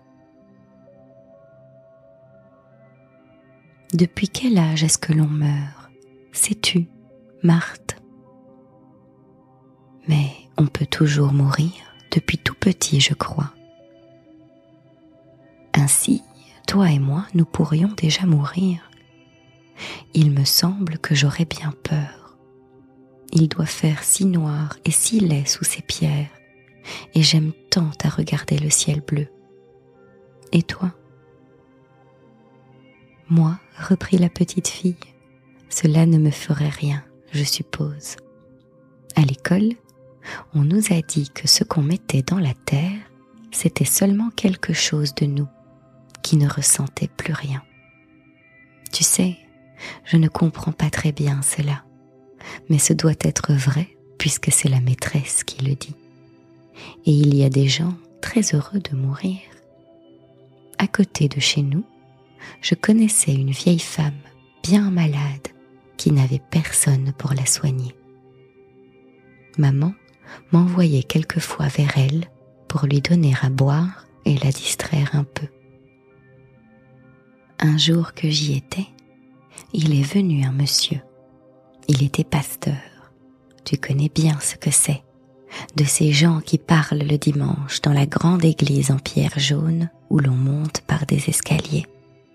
« Depuis quel âge est-ce que l'on meurt? Sais-tu, Marthe? » « Mais on peut toujours mourir, depuis tout petit, je crois. Ainsi, toi et moi, nous pourrions déjà mourir. Il me semble que j'aurais bien peur. Il doit faire si noir et si laid sous ces pierres, et j'aime tant à regarder le ciel bleu. Et toi? » « Moi, reprit la petite fille, cela ne me ferait rien, je suppose. À l'école, on nous a dit que ce qu'on mettait dans la terre, c'était seulement quelque chose de nous, qui ne ressentait plus rien. Tu sais, je ne comprends pas très bien cela, mais ce doit être vrai puisque c'est la maîtresse qui le dit. Et il y a des gens très heureux de mourir. À côté de chez nous, je connaissais une vieille femme bien malade qui n'avait personne pour la soigner. Maman m'envoyait quelquefois vers elle pour lui donner à boire et la distraire un peu. Un jour que j'y étais, il est venu un monsieur. Il était pasteur. Tu connais bien ce que c'est, de ces gens qui parlent le dimanche dans la grande église en pierre jaune où l'on monte par des escaliers.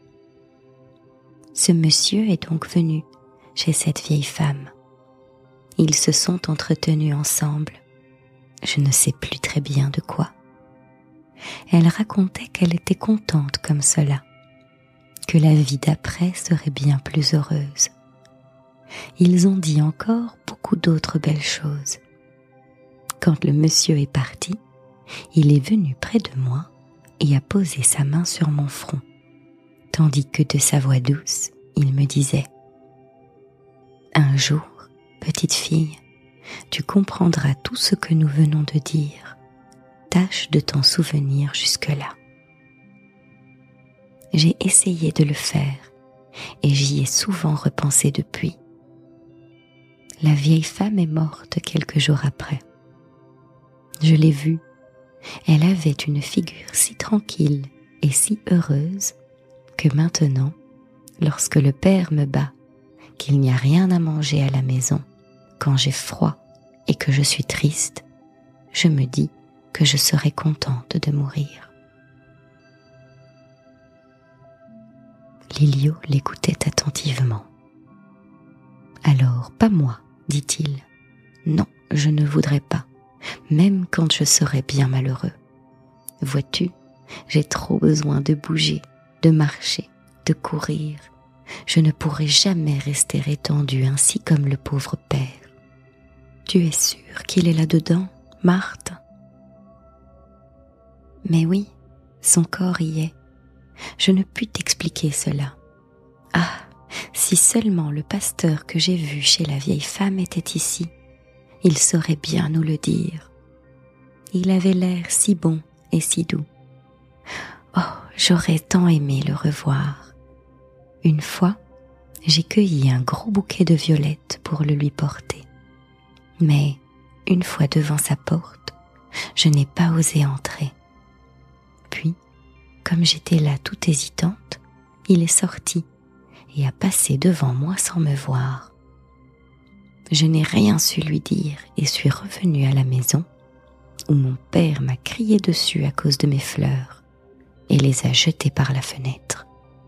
Ce monsieur est donc venu chez cette vieille femme. Ils se sont entretenus ensemble. Je ne sais plus très bien de quoi. Elle racontait qu'elle était contente comme cela, que la vie d'après serait bien plus heureuse. Ils ont dit encore beaucoup d'autres belles choses. Quand le monsieur est parti, il est venu près de moi et a posé sa main sur mon front, tandis que de sa voix douce, il me disait « Un jour, petite fille, tu comprendras tout ce que nous venons de dire. Tâche de t'en souvenir jusque-là. » J'ai essayé de le faire et j'y ai souvent repensé depuis. La vieille femme est morte quelques jours après. Je l'ai vue. Elle avait une figure si tranquille et si heureuse que maintenant, lorsque le père me bat, qu'il n'y a rien à manger à la maison, quand j'ai froid et que je suis triste, je me dis que je serais contente de mourir. Lilio l'écoutait attentivement. « Alors, pas moi, dit-il. Non, je ne voudrais pas, même quand je serais bien malheureux. Vois-tu, j'ai trop besoin de bouger, de marcher, de courir. Je ne pourrai jamais rester étendue ainsi comme le pauvre père. Tu es sûre qu'il est là-dedans, Marthe ? » Mais oui, son corps y est. Je ne puis t'expliquer cela. Ah, si seulement le pasteur que j'ai vu chez la vieille femme était ici, il saurait bien nous le dire. Il avait l'air si bon et si doux. Oh, j'aurais tant aimé le revoir. Une fois, j'ai cueilli un gros bouquet de violettes pour le lui porter. Mais, une fois devant sa porte, je n'ai pas osé entrer. Puis, comme j'étais là toute hésitante, il est sorti et a passé devant moi sans me voir. Je n'ai rien su lui dire et suis revenue à la maison où mon père m'a crié dessus à cause de mes fleurs et les a jetées par la fenêtre.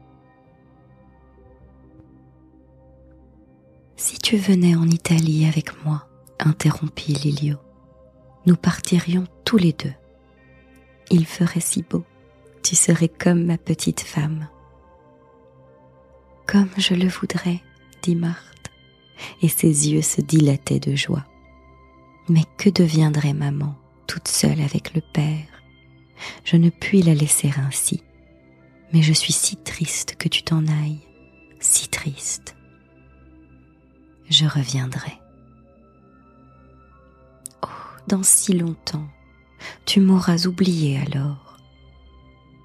Si tu venais en Italie avec moi, interrompit Lilio, nous partirions tous les deux. Il ferait si beau, tu serais comme ma petite femme. Comme je le voudrais, dit Marthe, et ses yeux se dilataient de joie. Mais que deviendrait maman, toute seule avec le père ? Je ne puis la laisser ainsi, mais je suis si triste que tu t'en ailles, si triste. Je reviendrai. Oh, dans si longtemps, tu m'auras oublié alors. T'oublier ?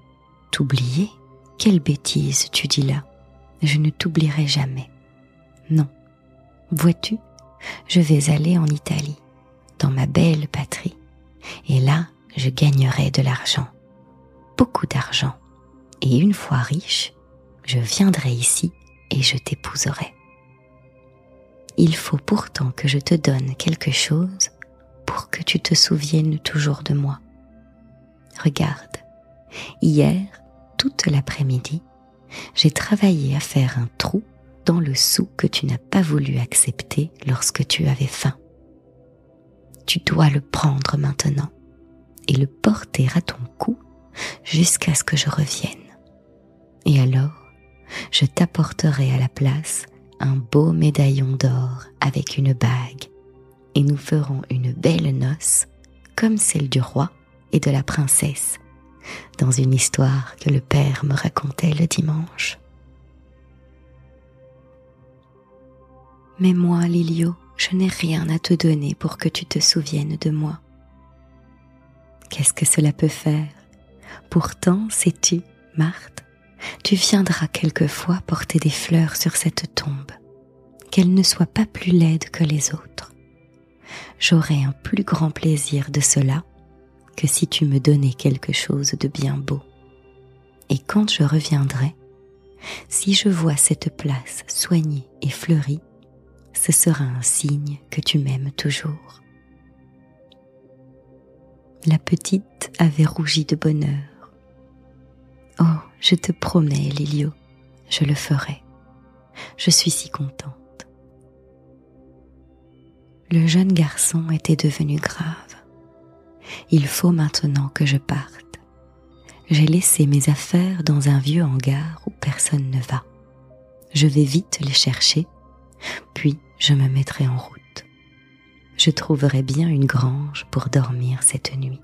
Quelle bêtise tu dis là. Je ne t'oublierai jamais. Non. Vois-tu, je vais aller en Italie, dans ma belle patrie, et là, je gagnerai de l'argent, beaucoup d'argent, et une fois riche, je viendrai ici et je t'épouserai. Il faut pourtant que je te donne quelque chose pour que tu te souviennes toujours de moi. Regarde, hier, toute l'après-midi, j'ai travaillé à faire un trou dans le sou que tu n'as pas voulu accepter lorsque tu avais faim. Tu dois le prendre maintenant et le porter à ton cou jusqu'à ce que je revienne. Et alors, je t'apporterai à la place un beau médaillon d'or avec une bague et nous ferons une belle noce comme celle du roi et de la princesse dans une histoire que le père me racontait le dimanche. Mais moi, Lilio, je n'ai rien à te donner pour que tu te souviennes de moi. Qu'est-ce que cela peut faire ? Pourtant, sais-tu, Marthe, tu viendras quelquefois porter des fleurs sur cette tombe, qu'elle ne soit pas plus laide que les autres. J'aurai un plus grand plaisir de cela que si tu me donnais quelque chose de bien beau. Et quand je reviendrai, si je vois cette place soignée et fleurie, ce sera un signe que tu m'aimes toujours. La petite avait rougi de bonheur. Oh, je te promets, Lilio, je le ferai. Je suis si contente. Le jeune garçon était devenu grave. Il faut maintenant que je parte. J'ai laissé mes affaires dans un vieux hangar où personne ne va. Je vais vite les chercher, puis je me mettrai en route. Je trouverai bien une grange pour dormir cette nuit.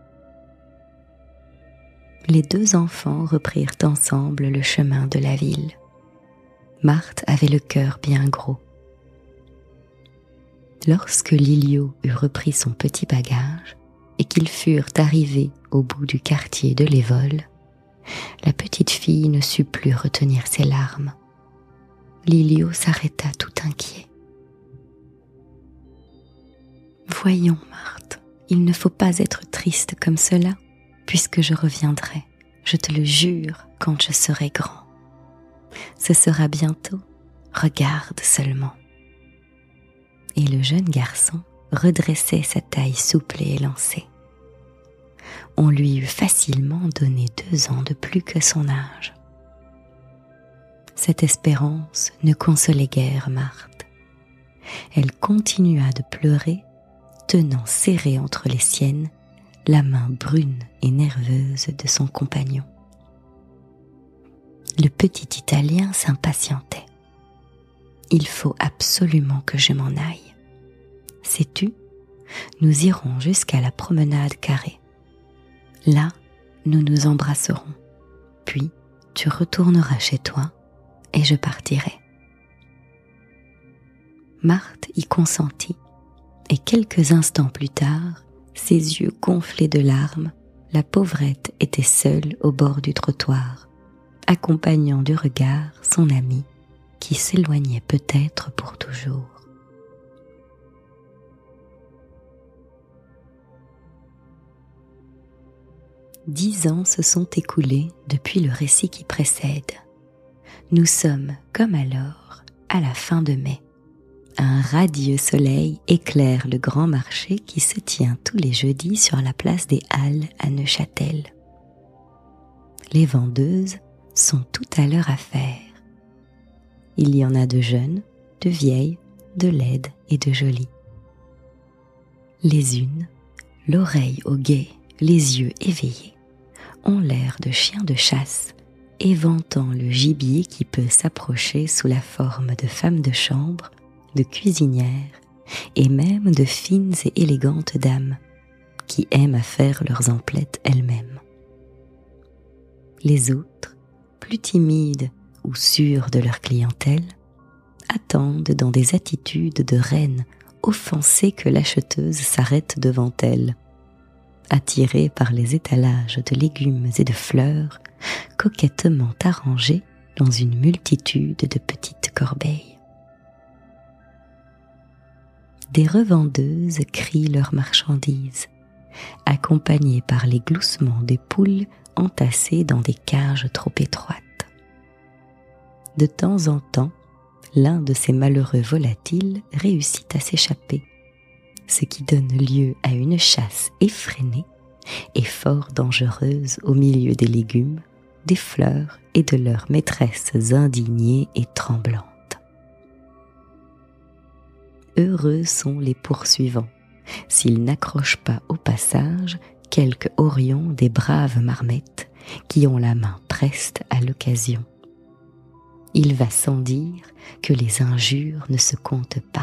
Les deux enfants reprirent ensemble le chemin de la ville. Marthe avait le cœur bien gros. Lorsque Lilio eut repris son petit bagage et qu'ils furent arrivés au bout du quartier de l'Évole, la petite fille ne sut plus retenir ses larmes. Lilio s'arrêta tout inquiet. « Voyons, Marthe, il ne faut pas être triste comme cela, puisque je reviendrai, je te le jure, quand je serai grand. Ce sera bientôt, regarde seulement. » Et le jeune garçon redressait sa taille souple et élancée. On lui eût facilement donné 2 ans de plus que son âge. Cette espérance ne consolait guère Marthe. Elle continua de pleurer, tenant serrée entre les siennes la main brune et nerveuse de son compagnon. Le petit Italien s'impatientait. « Il faut absolument que je m'en aille. Sais-tu, nous irons jusqu'à la promenade carrée. Là, nous nous embrasserons. Puis, tu retourneras chez toi et je partirai. » Marthe y consentit, et quelques instants plus tard, ses yeux gonflés de larmes, la pauvrette était seule au bord du trottoir, accompagnant du regard son ami qui s'éloignait peut-être pour toujours. « 10 ans se sont écoulés depuis le récit qui précède. Nous sommes, comme alors, à la fin de mai. Un radieux soleil éclaire le grand marché qui se tient tous les jeudis sur la place des Halles à Neuchâtel. Les vendeuses sont toutes à leur affaire. Il y en a de jeunes, de vieilles, de laides et de jolies. Les unes, l'oreille au guet, les yeux éveillés, ont l'air de chiens de chasse, éventant le gibier qui peut s'approcher sous la forme de femmes de chambre, de cuisinières et même de fines et élégantes dames qui aiment à faire leurs emplettes elles-mêmes. Les autres, plus timides ou sûres de leur clientèle, attendent dans des attitudes de reines offensées que l'acheteuse s'arrête devant elles, attirées par les étalages de légumes et de fleurs coquettement arrangés dans une multitude de petites corbeilles. Des revendeuses crient leurs marchandises, accompagnées par les gloussements des poules entassées dans des cages trop étroites. De temps en temps, l'un de ces malheureux volatiles réussit à s'échapper, ce qui donne lieu à une chasse effrénée et fort dangereuse au milieu des légumes, des fleurs et de leurs maîtresses indignées et tremblantes. Heureux sont les poursuivants, s'ils n'accrochent pas au passage quelques horions des braves marmettes qui ont la main preste à l'occasion. Il va sans dire que les injures ne se comptent pas.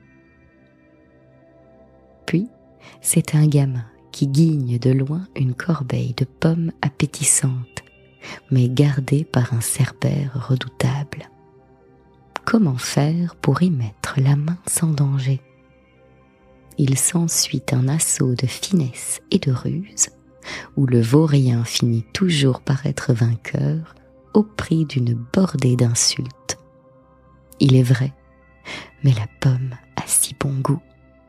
Puis, c'est un gamin qui guigne de loin une corbeille de pommes appétissantes, mais gardée par un cerbère redoutable. Comment faire pour y mettre la main sans danger? Il s'ensuit un assaut de finesse et de ruse, où le vaurien finit toujours par être vainqueur au prix d'une bordée d'insultes. Il est vrai, mais la pomme a si bon goût.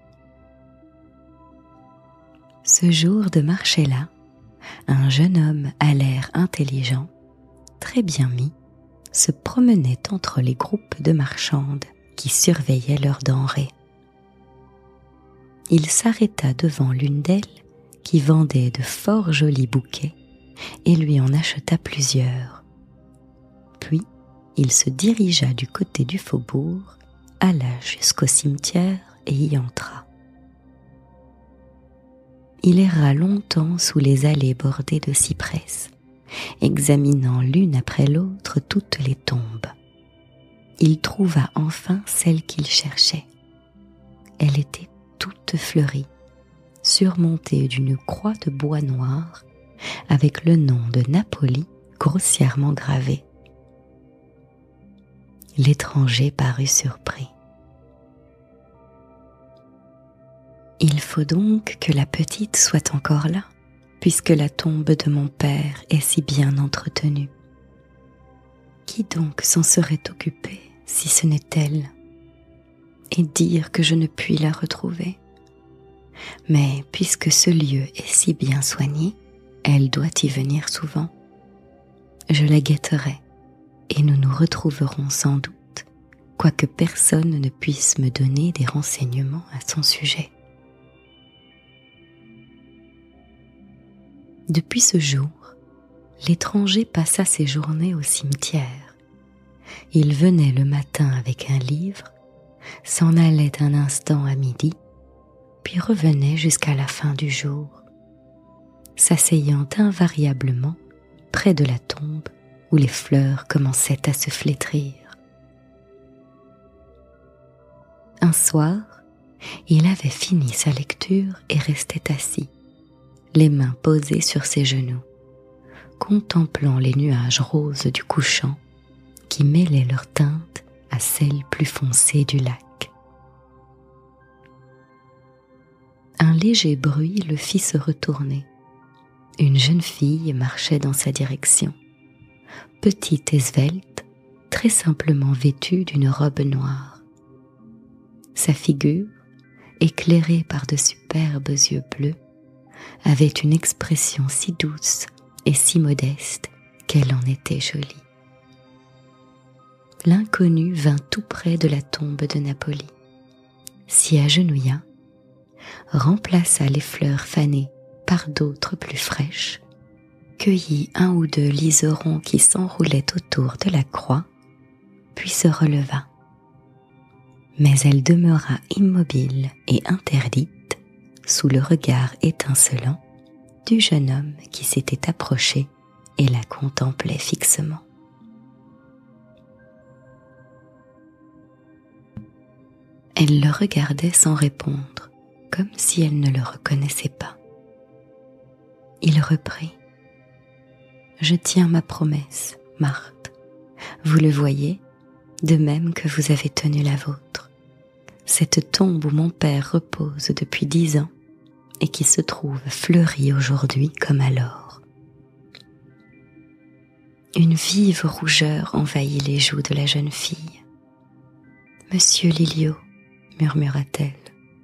Ce jour de marché-là, un jeune homme à l'air intelligent, très bien mis, se promenait entre les groupes de marchandes qui surveillaient leurs denrées. Il s'arrêta devant l'une d'elles qui vendait de fort jolis bouquets et lui en acheta plusieurs. il se dirigea du côté du faubourg, alla jusqu'au cimetière et y entra. Il erra longtemps sous les allées bordées de cyprès, examinant l'une après l'autre toutes les tombes. Il trouva enfin celle qu'il cherchait. Elle était toute fleurie, surmontée d'une croix de bois noir avec le nom de Napoli grossièrement gravé. L'étranger parut surpris. « Il faut donc que la petite soit encore là, puisque la tombe de mon père est si bien entretenue. Qui donc s'en serait occupé si ce n'est elle? Et dire que je ne puis la retrouver. Mais puisque ce lieu est si bien soigné, elle doit y venir souvent. Je la guetterai, et nous nous retrouverons sans doute, quoique personne ne puisse me donner des renseignements à son sujet. » Depuis ce jour, l'étranger passa ses journées au cimetière. Il venait le matin avec un livre, s'en allait un instant à midi, puis revenait jusqu'à la fin du jour, s'asseyant invariablement près de la tombe où les fleurs commençaient à se flétrir. Un soir, il avait fini sa lecture et restait assis, les mains posées sur ses genoux, contemplant les nuages roses du couchant qui mêlaient leurs teintes à celles plus foncées du lac. Un léger bruit le fit se retourner. Une jeune fille marchait dans sa direction, petite et svelte, très simplement vêtue d'une robe noire. Sa figure, éclairée par de superbes yeux bleus, avait une expression si douce et si modeste qu'elle en était jolie. L'inconnu vint tout près de la tombe de Napoli, s'y agenouilla, remplaça les fleurs fanées par d'autres plus fraîches, cueillit un ou deux liserons qui s'enroulaient autour de la croix, puis se releva. Mais elle demeura immobile et interdite sous le regard étincelant du jeune homme qui s'était approché et la contemplait fixement. Elle le regardait sans répondre, comme si elle ne le reconnaissait pas. Il reprit. « Je tiens ma promesse, Marthe. Vous le voyez, de même que vous avez tenu la vôtre. Cette tombe où mon père repose depuis 10 ans et qui se trouve fleurie aujourd'hui comme alors. » Une vive rougeur envahit les joues de la jeune fille. « Monsieur Lilio, » murmura-t-elle.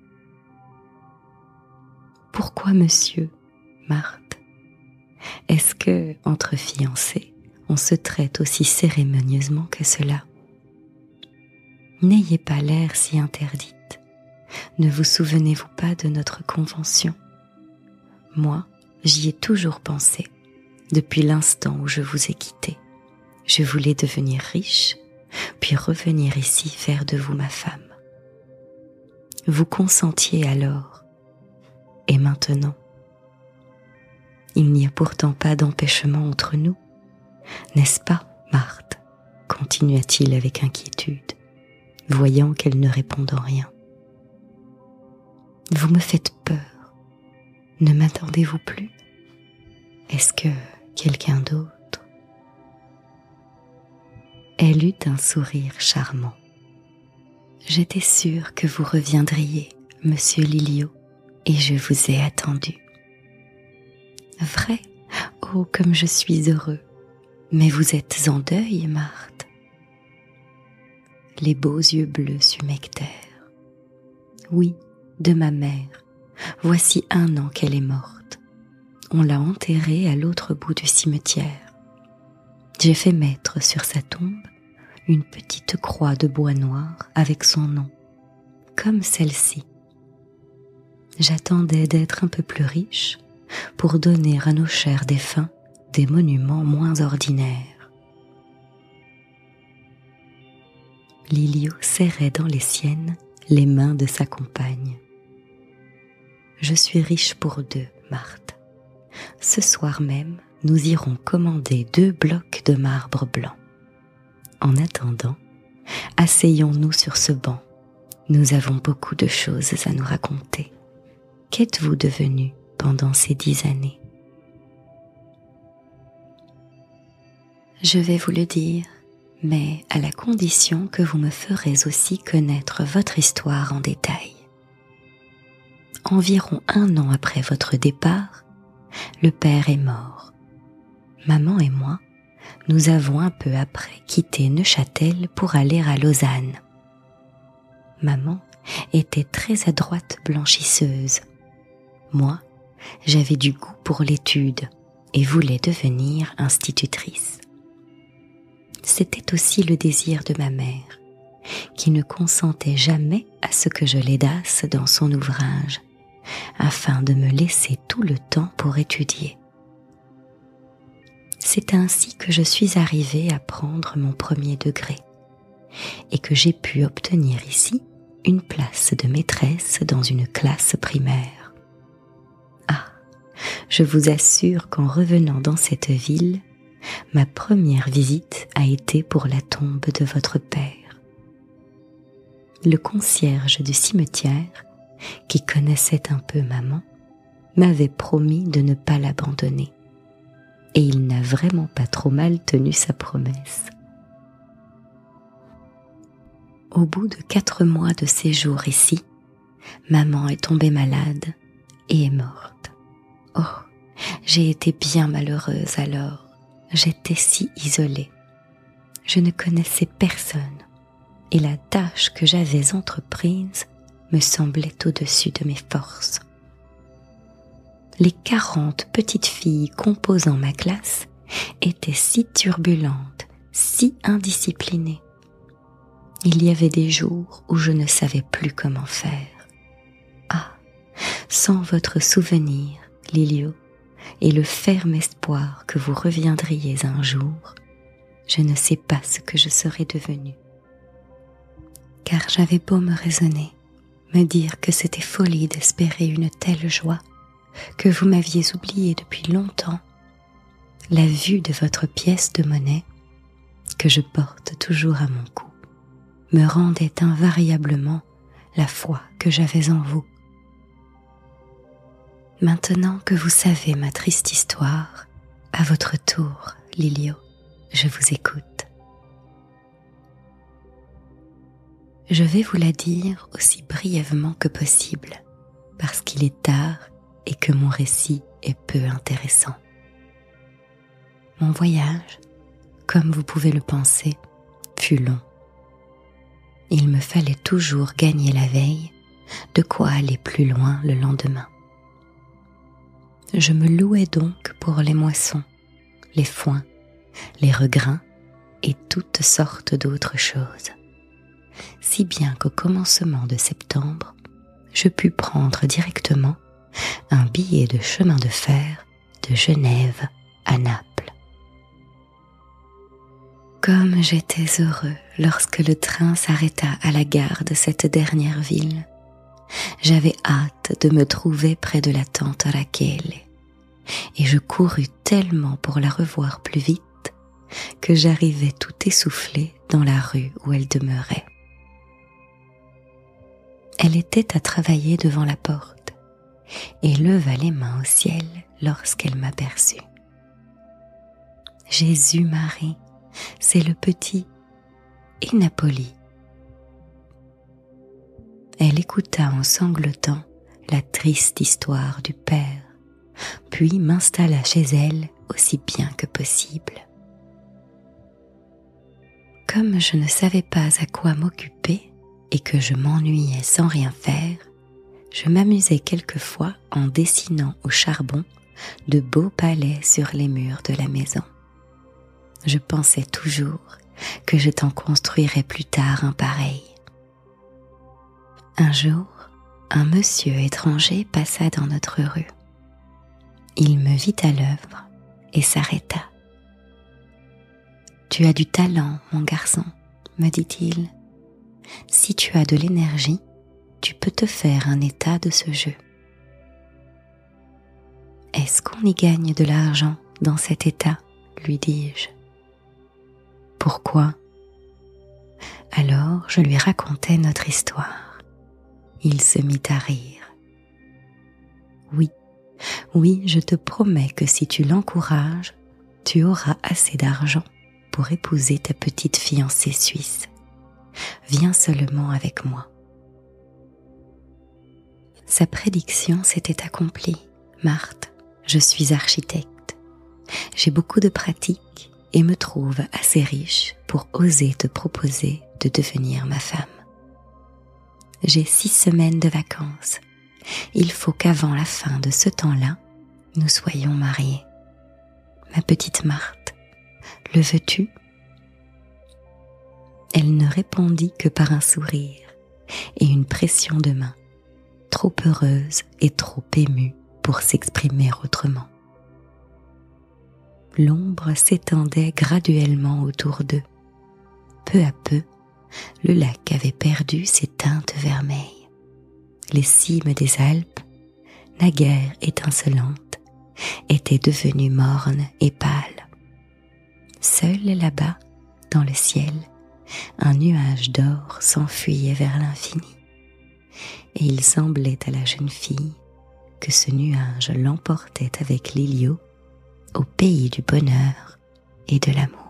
« Pourquoi monsieur, Marthe? Est-ce que, entre fiancés, on se traite aussi cérémonieusement que cela? N'ayez pas l'air si interdite. Ne vous souvenez-vous pas de notre convention? Moi, j'y ai toujours pensé, depuis l'instant où je vous ai quitté. Je voulais devenir riche, puis revenir ici faire de vous ma femme. Vous consentiez alors, et maintenant? Il n'y a pourtant pas d'empêchement entre nous, n'est-ce pas, Marthe? Continua-t-il avec inquiétude, voyant qu'elle ne répondait rien. Vous me faites peur. Ne m'attendez-vous plus? Est-ce que quelqu'un d'autre? Elle eut un sourire charmant. J'étais sûre que vous reviendriez, monsieur Lilio, et je vous ai attendu. Vrai? Oh, comme je suis heureux. Mais vous êtes en deuil, Marthe. Les beaux yeux bleus s'humectèrent. Oui, de ma mère. Voici 1 an qu'elle est morte. On l'a enterrée à l'autre bout du cimetière. J'ai fait mettre sur sa tombe une petite croix de bois noir avec son nom, comme celle-ci. J'attendais d'être un peu plus riche pour donner à nos chers défunts des monuments moins ordinaires. Lilio serrait dans les siennes les mains de sa compagne. Je suis riche pour deux, Marthe. Ce soir même, nous irons commander 2 blocs de marbre blanc. En attendant, asseyons-nous sur ce banc. Nous avons beaucoup de choses à nous raconter. Qu'êtes-vous devenu pendant ces 10 années? Je vais vous le dire, mais à la condition que vous me ferez aussi connaître votre histoire en détail. Environ 1 an après votre départ, le père est mort. Maman et moi, nous avons un peu après quitté Neuchâtel pour aller à Lausanne. Maman était très adroite blanchisseuse. Moi, j'avais du goût pour l'étude et voulais devenir institutrice. C'était aussi le désir de ma mère, qui ne consentait jamais à ce que je l'aidasse dans son ouvrage, afin de me laisser tout le temps pour étudier. C'est ainsi que je suis arrivée à prendre mon 1er degré et que j'ai pu obtenir ici une place de maîtresse dans une classe primaire. Ah, je vous assure qu'en revenant dans cette ville, ma première visite a été pour la tombe de votre père. Le concierge du cimetière, qui connaissait un peu maman, m'avait promis de ne pas l'abandonner. Et il n'a vraiment pas trop mal tenu sa promesse. Au bout de 4 mois de séjour ici, maman est tombée malade et est morte. Oh, j'ai été bien malheureuse alors. J'étais si isolée. Je ne connaissais personne et la tâche que j'avais entreprise me semblait au-dessus de mes forces. Les 40 petites filles composant ma classe étaient si turbulentes, si indisciplinées. Il y avait des jours où je ne savais plus comment faire. Ah, sans votre souvenir, Lilio, et le ferme espoir que vous reviendriez un jour, je ne sais pas ce que je serais devenue. Car j'avais beau me raisonner, me dire que c'était folie d'espérer une telle joie, que vous m'aviez oubliée depuis longtemps, la vue de votre pièce de monnaie, que je porte toujours à mon cou, me rendait invariablement la foi que j'avais en vous. Maintenant que vous savez ma triste histoire, à votre tour, Lilio, je vous écoute. Je vais vous la dire aussi brièvement que possible, parce qu'il est tard et que mon récit est peu intéressant. Mon voyage, comme vous pouvez le penser, fut long. Il me fallait toujours gagner la veille, de quoi aller plus loin le lendemain. Je me louais donc pour les moissons, les foins, les regrains et toutes sortes d'autres choses. Si bien qu'au commencement de septembre, je pus prendre directement un billet de chemin de fer de Genève à Naples. Comme j'étais heureux lorsque le train s'arrêta à la gare de cette dernière ville. J'avais hâte de me trouver près de la tante Rachele, et je courus tellement pour la revoir plus vite que j'arrivai tout essoufflée dans la rue où elle demeurait. Elle était à travailler devant la porte et leva les mains au ciel lorsqu'elle m'aperçut. Jésus-Marie, c'est le petit et Napoli. Elle écouta en sanglotant la triste histoire du père, puis m'installa chez elle aussi bien que possible. Comme je ne savais pas à quoi m'occuper et que je m'ennuyais sans rien faire, je m'amusais quelquefois en dessinant au charbon de beaux palais sur les murs de la maison. Je pensais toujours que je t'en construirais plus tard un pareil. Un jour, un monsieur étranger passa dans notre rue. Il me vit à l'œuvre et s'arrêta. « Tu as du talent, mon garçon, me dit-il. Si tu as de l'énergie, tu peux te faire un état de ce jeu. Est-ce qu'on y gagne de l'argent dans cet état, lui dis-je. Pourquoi? Alors je lui racontai notre histoire. Il se mit à rire. Oui, je te promets que si tu l'encourages, tu auras assez d'argent pour épouser ta petite fiancée suisse. Viens seulement avec moi. Sa prédiction s'était accomplie. Marthe, je suis architecte. J'ai beaucoup de pratique et me trouve assez riche pour oser te proposer de devenir ma femme. J'ai 6 semaines de vacances. Il faut qu'avant la fin de ce temps-là, nous soyons mariés. Ma petite Marthe, le veux-tu? Elle ne répondit que par un sourire et une pression de main, trop heureuse et trop émue pour s'exprimer autrement. L'ombre s'étendait graduellement autour d'eux. Peu à peu, le lac avait perdu ses teintes vermeilles. Les cimes des Alpes, naguère étincelantes, étaient devenues mornes et pâles. Seul là-bas, dans le ciel, un nuage d'or s'enfuyait vers l'infini, et il semblait à la jeune fille que ce nuage l'emportait avec Lilio au pays du bonheur et de l'amour.